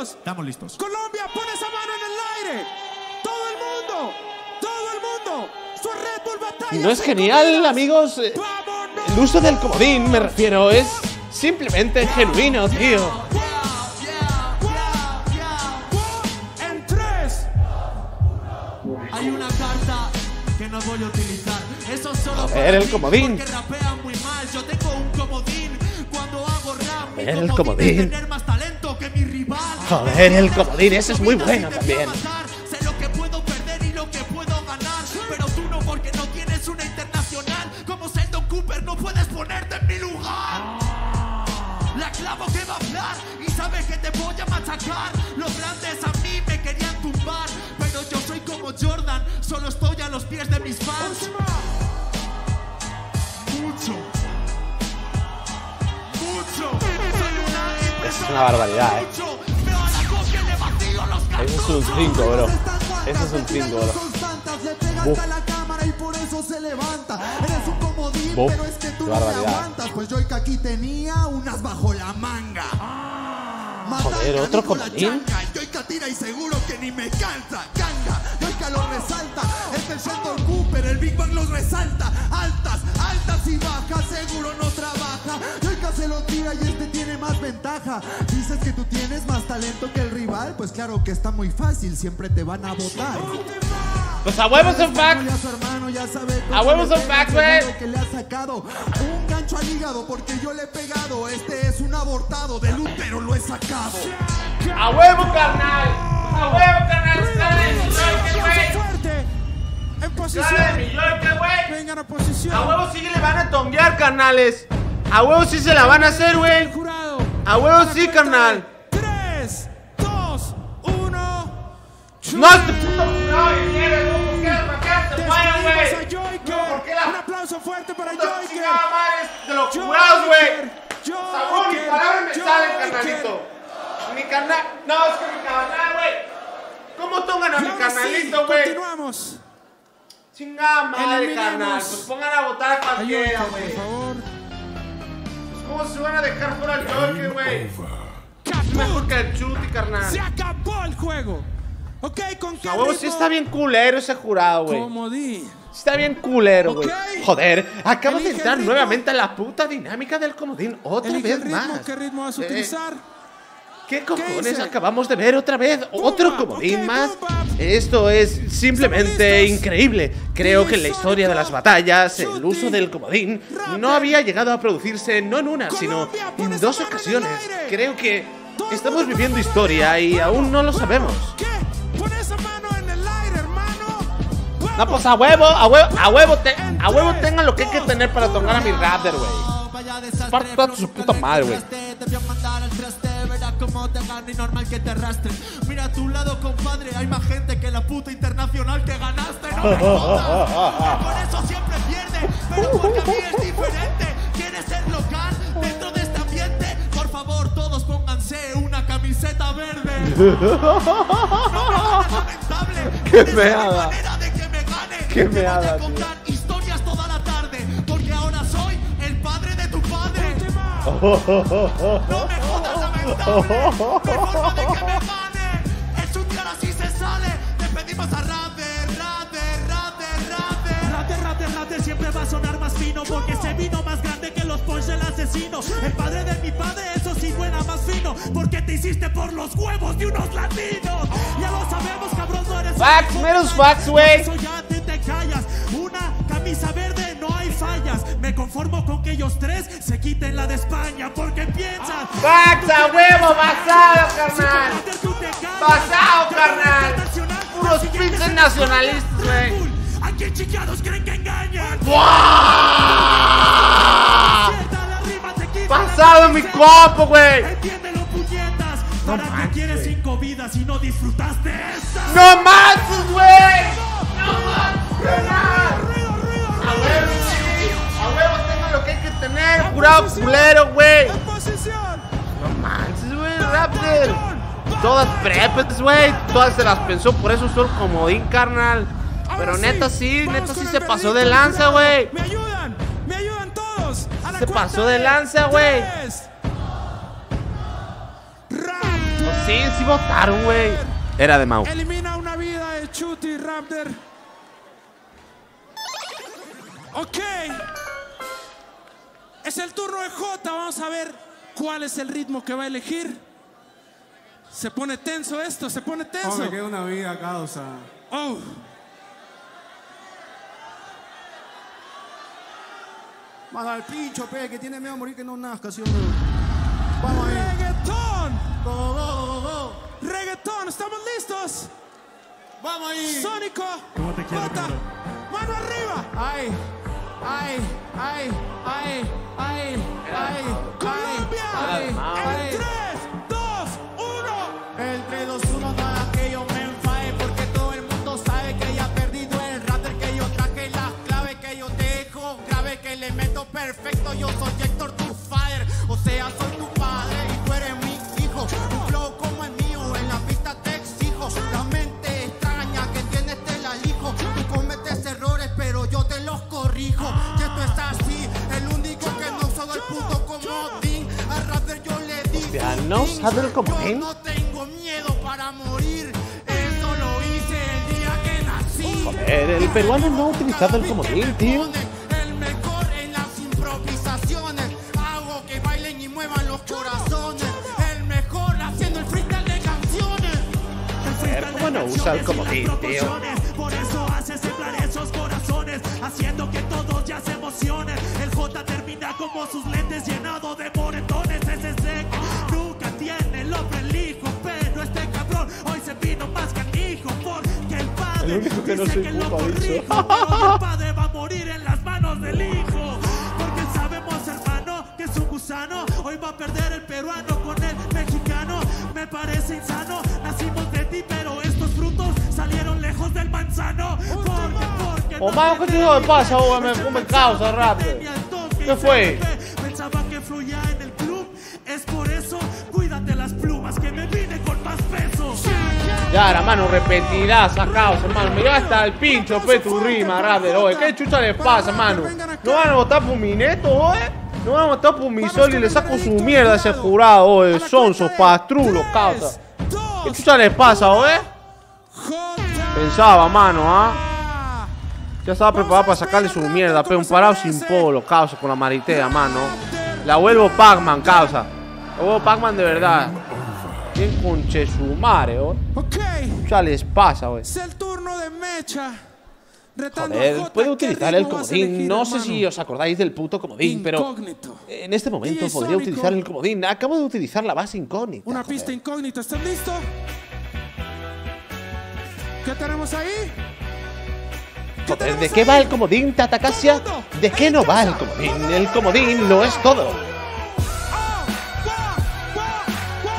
listos? Estamos listos. Colombia, pone esa mano en el aire. Todo el mundo, todo el mundo. Su Red Bull Batalla. ¿No es genial, amigos? Eh, El uso del comodín, me refiero, es simplemente genuino, tío. En tres. Hay una carta que no voy a utilizar. Eso solo A ver, el comodín. porque rapean muy mal. Yo tengo un comodín. Cuando hago rap, mi ver, el comodín comodín. es tener más talento que mi rival. Joder, el comodín, ese es muy bueno también. Sé lo que puedo perder y lo que puedo ganar, pero tú no, porque no tienes una internacional. Como Sheldon Cooper no puedes ponerte en mi lugar. La clavo que va a hablar y sabes que te voy a machacar. Los grandes a mí me querían tumbar, pero yo soy como Jordan, solo estoy a los pies de mis fans. Mucho, mucho. Soy una Es una barbaridad, eh. mucho. Veo a la copia y le vacío los Ese es un cinco, bro. Ese es un cinco, bro. Le pegas Buf. a la cámara y por eso se levanta. Eres un comodín, Buf. pero es que tú Qué no me barbaridad. aguantas. Pues yo que aquí tenía unas bajo la manga. Mata Joder, al ¿otro canijo la comodín? changa. Yo que tira y seguro que ni me cansa. Ganga, yo que lo resalta. Este es Sheldon Cooper, el Big Bang los resalta. Altas, altas y bajas, seguro no trabaja. Yo que se lo tira y este tiene más ventaja. Dices que tú tienes más talento que el rival. Pues claro que está muy fácil, siempre te van a votar. Pues a huevos son facts. Ya su hermano ya sabe A huevos son cómo le facts, pega, güey. seguro que le ha sacado un gancho al hígado porque yo le he pegado. Este es un abortado, del útero lo he sacado. A huevo, carnal. A huevo, carnal. Cara de mi Yorker, güey. Fuerte. En posición. Cara de mi Yorker, güey. Vengan a posición. A huevo sí que le van a tombear, carnales. A huevo sí se la van a hacer, güey. Jurado. A huevo Para sí, cuenta carnal. de tres, dos, uno. No, este puto jurado de mierda. ¿Cómo por qué las vacaste, Despedimos güey? a Joyker. No, ¿por qué la- Un aplauso fuerte para Puta Joyker. chingada madre de los Joyker, jurados, güey. Joyker, Sabor, ni palabras me salen, Joyker. carnalito. Mi carnal. No, es que mi carnal, güey. ¿Cómo toman a Y mi ahora sí, carnalito, güey? continuamos. Chingada madre, Eliminemos carnal. Pues pongan a votar a A cualquiera, Joyker, güey. por favor. ¿Cómo se van a dejar fuera al Joker, güey? Caput. Mejor que el Chuti, carnal. Se acabó el juego. Ok, ¿con qué A huevo sí ritmo? está bien culero ese jurado, güey. Comodín. Está bien culero, güey. Ok. Joder, acabo de Elige el entrar ritmo. nuevamente a la puta dinámica del comodín. Otra Elige vez el ritmo. más. ¿Qué ritmo vas a Eh, utilizar? ¿Qué cojones hice? acabamos de ver otra vez? Otro bap, comodín ok, más. boom bap. Esto es simplemente listos? increíble. Creo que en la historia de las batallas, el Chuti, uso del comodín Rapper. no había llegado a producirse no en una, sino Colombia, pon en esa dos mano en el ocasiones. aire. Creo que Todo el estamos mundo viviendo con la historia mano. y aún no lo sabemos. ¿Qué? Pon esa mano en el aire, hermano. No, Vamos. pues a huevo, a huevo, a huevo, te- En a huevo tres, tengan lo que hay que dos, tener para tocar a mi rapper, güey. Vaya desastre, Parta tu puta madre, güey. Debió mandar al traste, verá cómo te gano y normal que te arrastren. Mira a tu lado, compadre, hay más gente que la puta internacional que ganaste. No me jodas. Por eso siempre pierde, pero porque a mí es diferente. ¿Quieres ser local dentro de este ambiente? Por favor, todos pónganse una camiseta verde. No, lamentable. Qué Esa es mi meada. manera de que me gane. Qué Te voy a meada, tío. contar historias toda la tarde, porque ahora soy el padre de tu padre. No me jodas, lamentable. Mi forma de que me gane es un día así se sale. Te pedimos a Rader, Rader, Rader, Rader. Rader, Rader, Rader siempre va a sonar más fino, porque ese vino más grande que los punch del asesino. El padre de mi padre, eso sí suena más fino, porque te hiciste por los huevos de unos latinos. Ya lo sabemos, cabrón, no eres Facts, menos facts, güey. Eso ya te, te callas. Una camisa verde, no hay fallas. Me conformo con que ellos tres se quiten la de España, porque piensan. Facts a huevo, basado, carnal. Basado, carnal. Puros pinches nacionalistas, güey. ¿A quién chingados creen que engañan? Pasado mi copo, güey. Entiéndelo, puñetas. ¿Para qué quieres cinco vidas y no disfrutaste esta? ¡No manches, güey! ¡No manches, carnal! A huevo, sí. A huevo tengo lo que hay que tener, jurado culero, güey. En posición. No manches, güey, Raptor. Todas preppes, güey. Todas se las pensó, por eso son comodín, carnal. Pero Ahora neta sí, vamos neta con sí el se pasó veredicto de lanza, jurado. güey. Me ayudan, me ayudan todos. A la Se cuenta pasó de lanza, güey. tres. Rap. Sí, sí votaron, güey. Era de Mau. Elimina una vida de Chuty Raptor. Ok. Es el turno de Jota. Vamos a ver cuál es el ritmo que va a elegir. Se pone tenso esto, se pone tenso. Oh, me queda una vida, causa. Oh. Más al pincho, pe, que tiene miedo a morir que no nazca, ¿sí o no? Vamos ahí. Reggaetón. Go, go, go, go. Reggaetón, ¿estamos listos? Vamos ahí. Sónico. ¿Cómo te quiero, Jota. cabrón? Mano arriba. Ay, ay, ay, ay, ay, ay, Colombia. ay, En ay. tres, dos, uno. El tres, dos, uno, nada que yo me enfade, porque todo el mundo sabe que ya ha perdido el rapper, que yo traje las claves, que yo te dejo grave, que le meto perfecto. Yo soy Héctor, tu father, o sea, soy tu padre y tú eres mi hijo. Un flow como el mío, en la pista te exijo. La mente extraña que tienes te la elijo. Tú cometes errores, pero yo te los corrijo. Y esto es así, el único que no usó el punto comodín. Al rapper yo le digo. Hostia, ¿no usado el comodín? Yo no tengo miedo para morir. Eso lo hice el día que nací. Joder, el peruano no ha utilizado el comodín, tío. El mejor en las improvisaciones. Hago que bailen y muevan los corazones. El mejor haciendo el freestyle de canciones. Joder, ¿cómo no usa el comodín, tío? Por eso hace sembrar esos corazones, haciendo que todos ya se emocionen. El J termina como sus lentes llenados de moretones. Ese seco nunca tiene el hombre el hijo, pero este cabrón hoy se vino más canijo, porque el padre El único que no dice soy que lo puto, ha dicho. corrijo, pero el padre va a morir en las manos del hijo. Porque sabemos, hermano, que es un gusano. Hoy va a perder el peruano con el mexicano. Me parece insano, nacimos de ti, pero estos frutos salieron lejos del manzano. Porque, porque O más, ¿qué te pasa, güey? Me, me causa rápido. ¿Qué fue? Pensaba que fluía en el club. Es por eso, cuídate las plumas, que me vine con más peso. Ya, hermano, repetirás a causa, hermano. Me lleva hasta el pincho, pe, tu rima, rapper, oye. ¿Qué chucha les pasa, hermano? ¿No van a votar por mi neto, oye? ¿No van a votar por mi sol y le saco su mierda a ese jurado, oye? Sonsos, pastrulos, causa. ¿Qué chucha les pasa, oye? Pensaba, mano, ¿ah? Ya estaba preparado para sacarle su mierda, pe. Un parado sin polo, causa, con la maritea, mano. La vuelvo Pac-Man, causa. La vuelvo Pac-Man de verdad. Bien conche su madre, oye. Ok. Ya les pasa, güey. Es el turno de Mecha. Retando a Joder, Jota, puede ¿qué utilizar el ritmo vas a comodín. elegir, No sé hermano? si os acordáis del puto comodín, pero Incógnito. en este momento D J podría Sónico. utilizar el comodín. Acabo de utilizar la base incógnita. Una joder. pista incógnita. ¿Estás listo? ¿Qué tenemos ahí? Joder, ¿de qué va el comodín, Tatacasia? ¿De qué no va el comodín? El comodín lo es todo. Ah, gua, gua,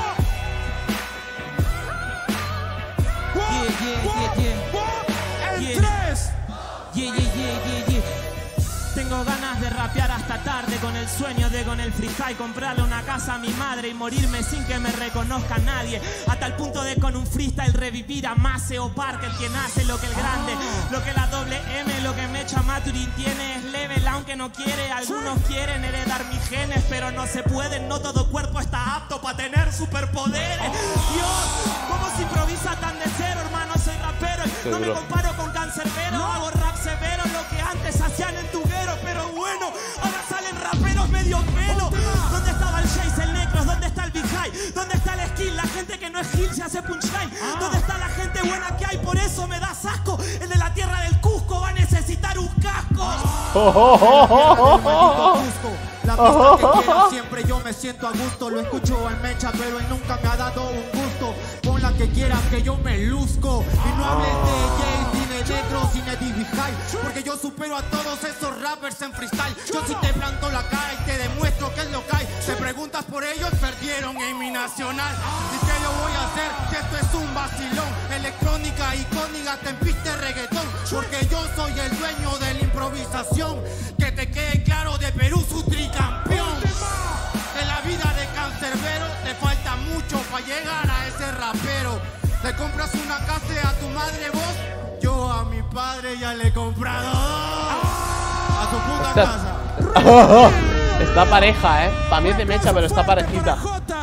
gua. Gua, Yeah, yeah, gua, yeah, yeah. gua. En Yeah. tres. Yeah, yeah, yeah, yeah, yeah. Tengo ganas de rapear hasta tarde con el sueño de con el freestyle comprarle una casa a mi madre y morirme sin que me reconozca nadie. Hasta el punto de con un freestyle revivir a Maceo Parker, quien hace lo que el grande, lo que la doble M, lo que Mecha Maturin tiene es level, aunque no quiere. Algunos quieren heredar mis genes, pero no se pueden. No todo cuerpo está apto para tener superpoderes. Dios, ¿cómo se improvisa tan de cero, hermano? Soy rapero, no me comparo con Cancerbero. Hago rap severo, lo que antes hacían en Tuguero. Pero bueno, ahora salen raperos medio pelo. ¿Dónde estaba el Jace, el Necros? ¿Dónde está el Big High? ¿Dónde está el Skill? La gente que no es Gil se hace punchline. ¿Dónde está la gente buena que hay? Por eso me das asco. El de la tierra del Cusco va a necesitar un casco. Oh, oh, oh, oh, oh, oh. La pista que quiera, siempre yo me siento a gusto. Lo escucho al Mecha, pero él nunca me ha dado un gusto. Pon la que quieras que yo me luzco. Y no hables de Jay, ni de Negros, ni de D B High, porque yo supero a todos esos rappers en freestyle. Yo sí te planto la cara y te demuestro que es lo que hay. Te preguntas por ellos, perdieron en mi nacional. ¿Y qué yo voy a hacer? Que esto es un vacilón. Electrónica icónica, hasta en pista de reggaetón. Porque yo soy el dueño de la improvisación. Que te quede claro, de Perú su tricampeón. De la vida de Cancerbero te falta mucho para llegar a ese rapero. ¿Le compras una casa a tu madre vos? Yo a mi padre ya le he comprado dos. A su puta casa. Está pareja, eh. Para mí es de Mecha, pero está parejita. Jota.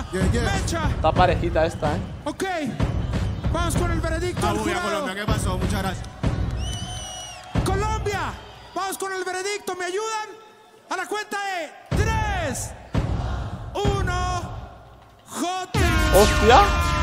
Yeah, yeah. Mecha. Está parejita esta, ¿eh? Ok, vamos con el veredicto del Vamos a jurado. Colombia, ¿qué pasó? Muchas gracias. Colombia, vamos con el veredicto, ¿me ayudan? A la cuenta de tres, uno, J. ¡Hostia!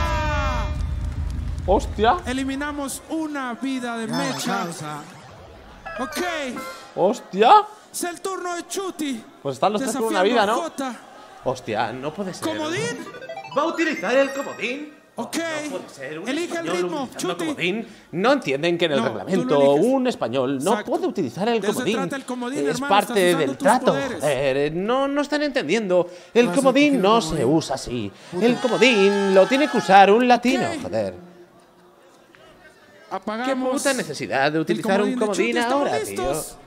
¡Hostia! Eliminamos una vida de Mecha. Ok, ¡Hostia! es el turno de Chuti. Pues están los tres con una vida, ¿no? J. Hostia, no puede ser. Comodín. ¿Va a utilizar el comodín? Ok, No puede ser. Un elige el español ritmo, utilizando Chuti. comodín. No entienden que en el No, reglamento tú lo eliges. un español no Exacto. puede utilizar el De eso se comodín. trata el comodín, es hermano, parte estás usando del tus trato. poderes. Joder, no, no están entendiendo. El Vas a comodín coger no el se comodín. usa así. El comodín lo tiene que usar un latino. Ok. Joder. ¿Qué Apagamos. puta necesidad de el utilizar un de comodín Chuti. ¿Estamos ahora, listos? tío?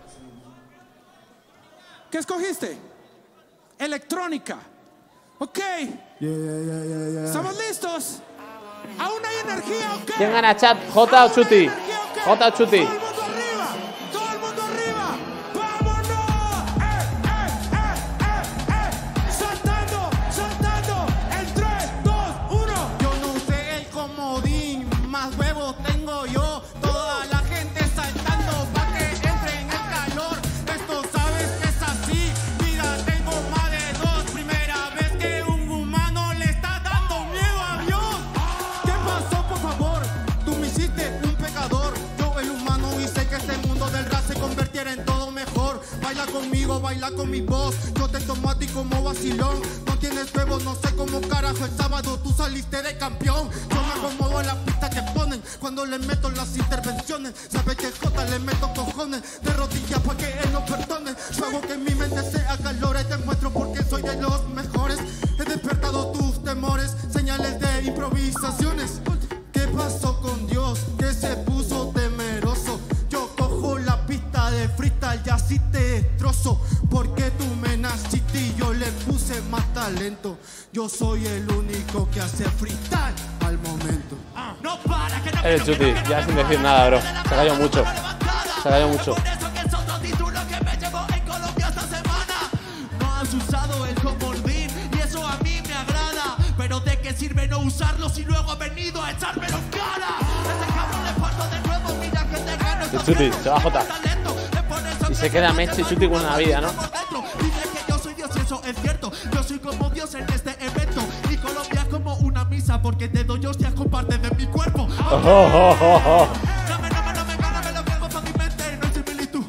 ¿Qué escogiste? Electrónica. Ok, Yeah, yeah, yeah, yeah, yeah. ¿estamos listos? ¿Aún hay energía? Ok. ¿Quién gana, chat? ¿J o Chuti? ¿J o Chuti? Todo el mundo arriba, todo el mundo arriba. ¡Vámonos! ¡Eh, eh, eh, eh, eh! Saltando, saltando. En tres, dos, uno. Yo no usé el comodín, más huevos tengo yo. Toda la gente saltando pa' que entre en el calor. Esto sabes que es así, mira, tengo más de dos. Primera vez que un humano le está dando miedo a Dios. ¿Qué pasó, por favor? Tú me hiciste un pecador. Yo, el humano, hice que este mundo del rap se convirtiera en todo mejor. Baila conmigo, baila con mi voz. Yo te tomo a ti como vacilón. No tienes huevos, no sé cómo carajo. El sábado tú saliste de campeón. Yo me acomodo en la pista que ponen cuando le meto las intervenciones. Sabes que J le meto cojones de rodillas pa' que él no perdone. Yo hago que mi mente sea calor y te muestro porque soy de los mejores. He despertado tus temores, señales de improvisaciones. ¿Qué pasó con Dios? Que se puso temeroso. Yo cojo la pista de freestyle y así te destrozo. Porque tú me naciste y yo le puse más talento. Yo soy el único que hace freestyle al momento. No para, que no Eh, Chuti, ya sin decir nada, bro. Se cayó mucho. Se cayó mucho. Por eso que es otro título que me llevo en Colombia esta semana. No has usado el comodín y eso a mí me agrada. Pero ¿de qué sirve no usarlo si luego has venido a echármelo en cara? Ese cabrón le parto de nuevo, mira que te gano. Y Chuti, se va a Jota. Y se queda Mecha y Chuti con una vida, ¿no? Dile que yo soy Dios y eso es cierto. Yo soy como Dios en este evento. Y Colombia es como una misa porque te doy hostias con parte de mi cuerpo. Oh, oh, oh, oh. No me, no me, no me gana, me lo pego fácilmente, no hay similitud.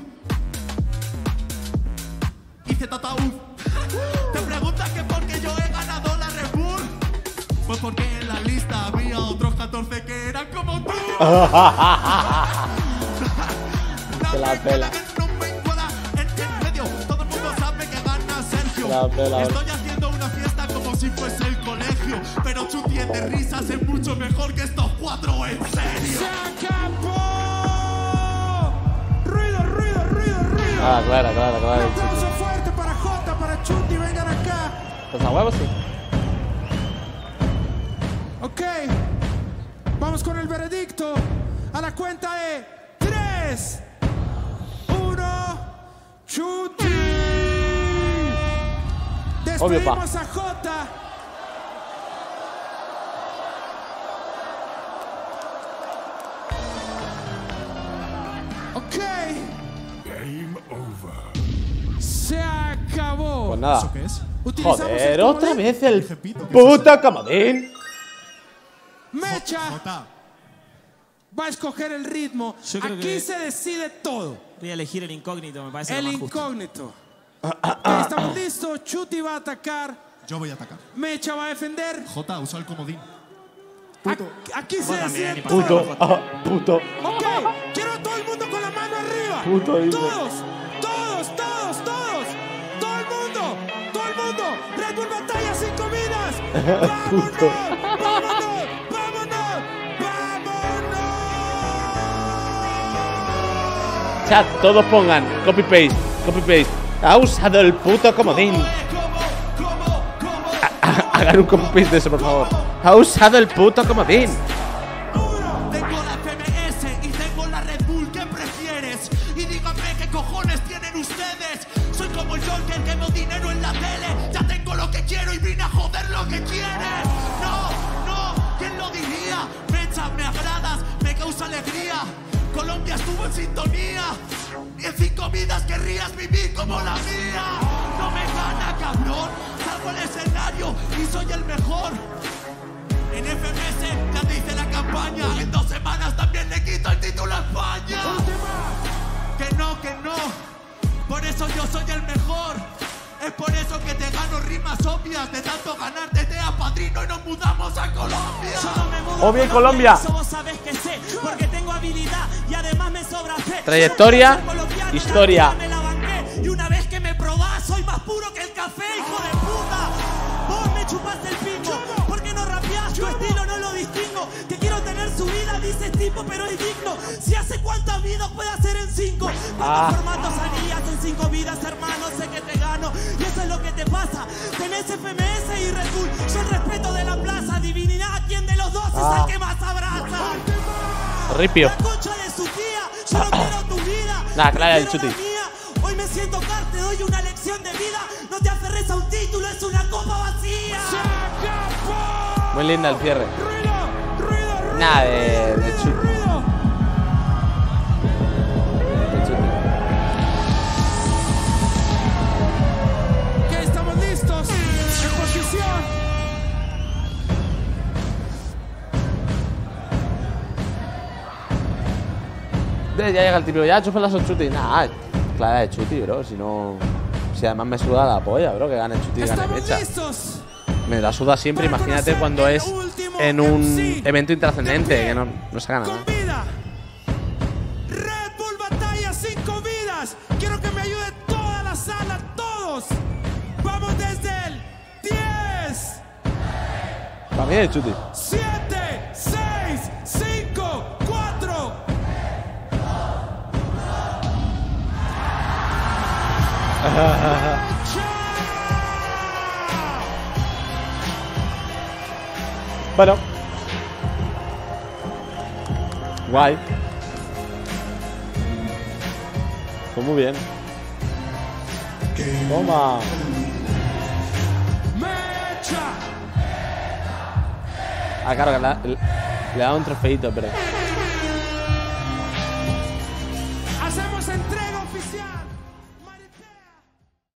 Hice tataúd. Te preguntas que por qué yo he ganado la Red Bull. Pues porque en la lista había otros catorce que eran como tú. Se la pela. No me encuadra en medio. Todo el mundo sabe que gana Sergio. Se la pela, bro. Estoy haciendo una fiesta como si fuese el colegio. Pero Chuti es de risas, es mucho mejor que estos cuatro, en serio. ¡Se acabó! Ruido, ruido, ruido, ruido. Ah, claro, claro, Un claro. aplauso fuerte para J, para Chuti, vengan acá. Pues a huevos, sí. Ok, vamos con el veredicto. A la cuenta de tres, uno, Chuti. Obvio, pa. Despedimos a J. Ok. Se acabó. Pues nada. ¿Qué es? Utilizamos Joder, el otra comodín. vez el Repito, ¿qué es puta comodín. Mecha Jota. va a escoger el ritmo. Yo creo Aquí que- se decide todo. Voy a elegir el incógnito, me parece El lo más justo. incógnito. Ok, estamos listos. Chuti va a atacar. Yo voy a atacar. Mecha va a defender. Jota, usa el comodín. Aquí, aquí se también, decide y todo. Puto, ah, puto. Ok, quiero a todo el mundo con la mano arriba. Puto, dice. Todos, todos, todos, todos. Todo el mundo, todo el mundo. Red Bull Batalla cinco vidas. ¡Vámonos! Puto. ¡Vámonos! ¡Vámonos! ¡Vámonos! Chat, todos pongan copy paste, copy paste. Ha usado el puto comodín. Ha- Hagan un copy paste de eso, por favor. Ha usado el puto comodín. Tengo la F M S y tengo la Red Bull, ¿qué prefieres? Y díganme qué cojones tienen ustedes. Soy como el Joker, quemo dinero en la tele. Ya tengo lo que quiero y vine a joder lo que quieren. Colombia estuvo en sintonía. Y en cinco vidas querrías vivir como la mía. No me gana, cabrón. Salgo al escenario y soy el mejor. En F M S ya te hice la campaña. En dos semanas también le quito el título a España. Que no, que no. Por eso yo soy el mejor. Es por eso que te gano rimas obvias. De tanto ganarte te apadrino y nos mudamos a Colombia. Yo no me mudo Obvio en Colombia. Eso vos sabés que sé, porque tengo habilidad y además me sobra fe. Trayectoria, Yo soy colombiana, historia. la me la banqué. Y una vez que me probás, soy más puro que el café, hijo de puta. Vos me chupaste el pingo, porque no rapeás, tu estilo no lo distingo. Que quiero tener su vida, dices tipo, pero es digno. Si hace cuántas vidas puede hacer en cinco. ¿Cuántos Ah. formatos harías en cinco vidas, hermano? Sé que te gano, y eso es lo que te pasa. Tenés F M S y Red Bull, yo el respeto de la plaza. Divinidad, ¿quién de los dos es Ah. el que más abraza? Ripio. La concha de su tía, yo no quiero tu vida. Nah, Clara del prefiero Chuti. la mía. Hoy me siento car, te doy una lección de vida. No te aferres a un título, es una copa vacía. Muy linda el cierre. Nada de, de Chuti. De Chuti. Que estamos listos. En posición. Ya llega el típico, ya chupa las Chuti. Nah, Clara de Chuti, bro. Si no. Si además me suda la polla, bro, que gane Chuti y gane Estamos Mecha. listos. Me la suda siempre, Para imagínate conocer cuando el es último en un M C evento intrascendente, de que no, no se gana nada. Con vida. Red Bull Batalla cinco vidas. Quiero que me ayude toda la sala, todos. Vamos desde el diez, Para mí es Chuti. siete, seis, cinco, cuatro. Bueno. Guay. Pues muy bien. Toma. Mecha. Ah, claro, que le, le, le da un trofeito, pero.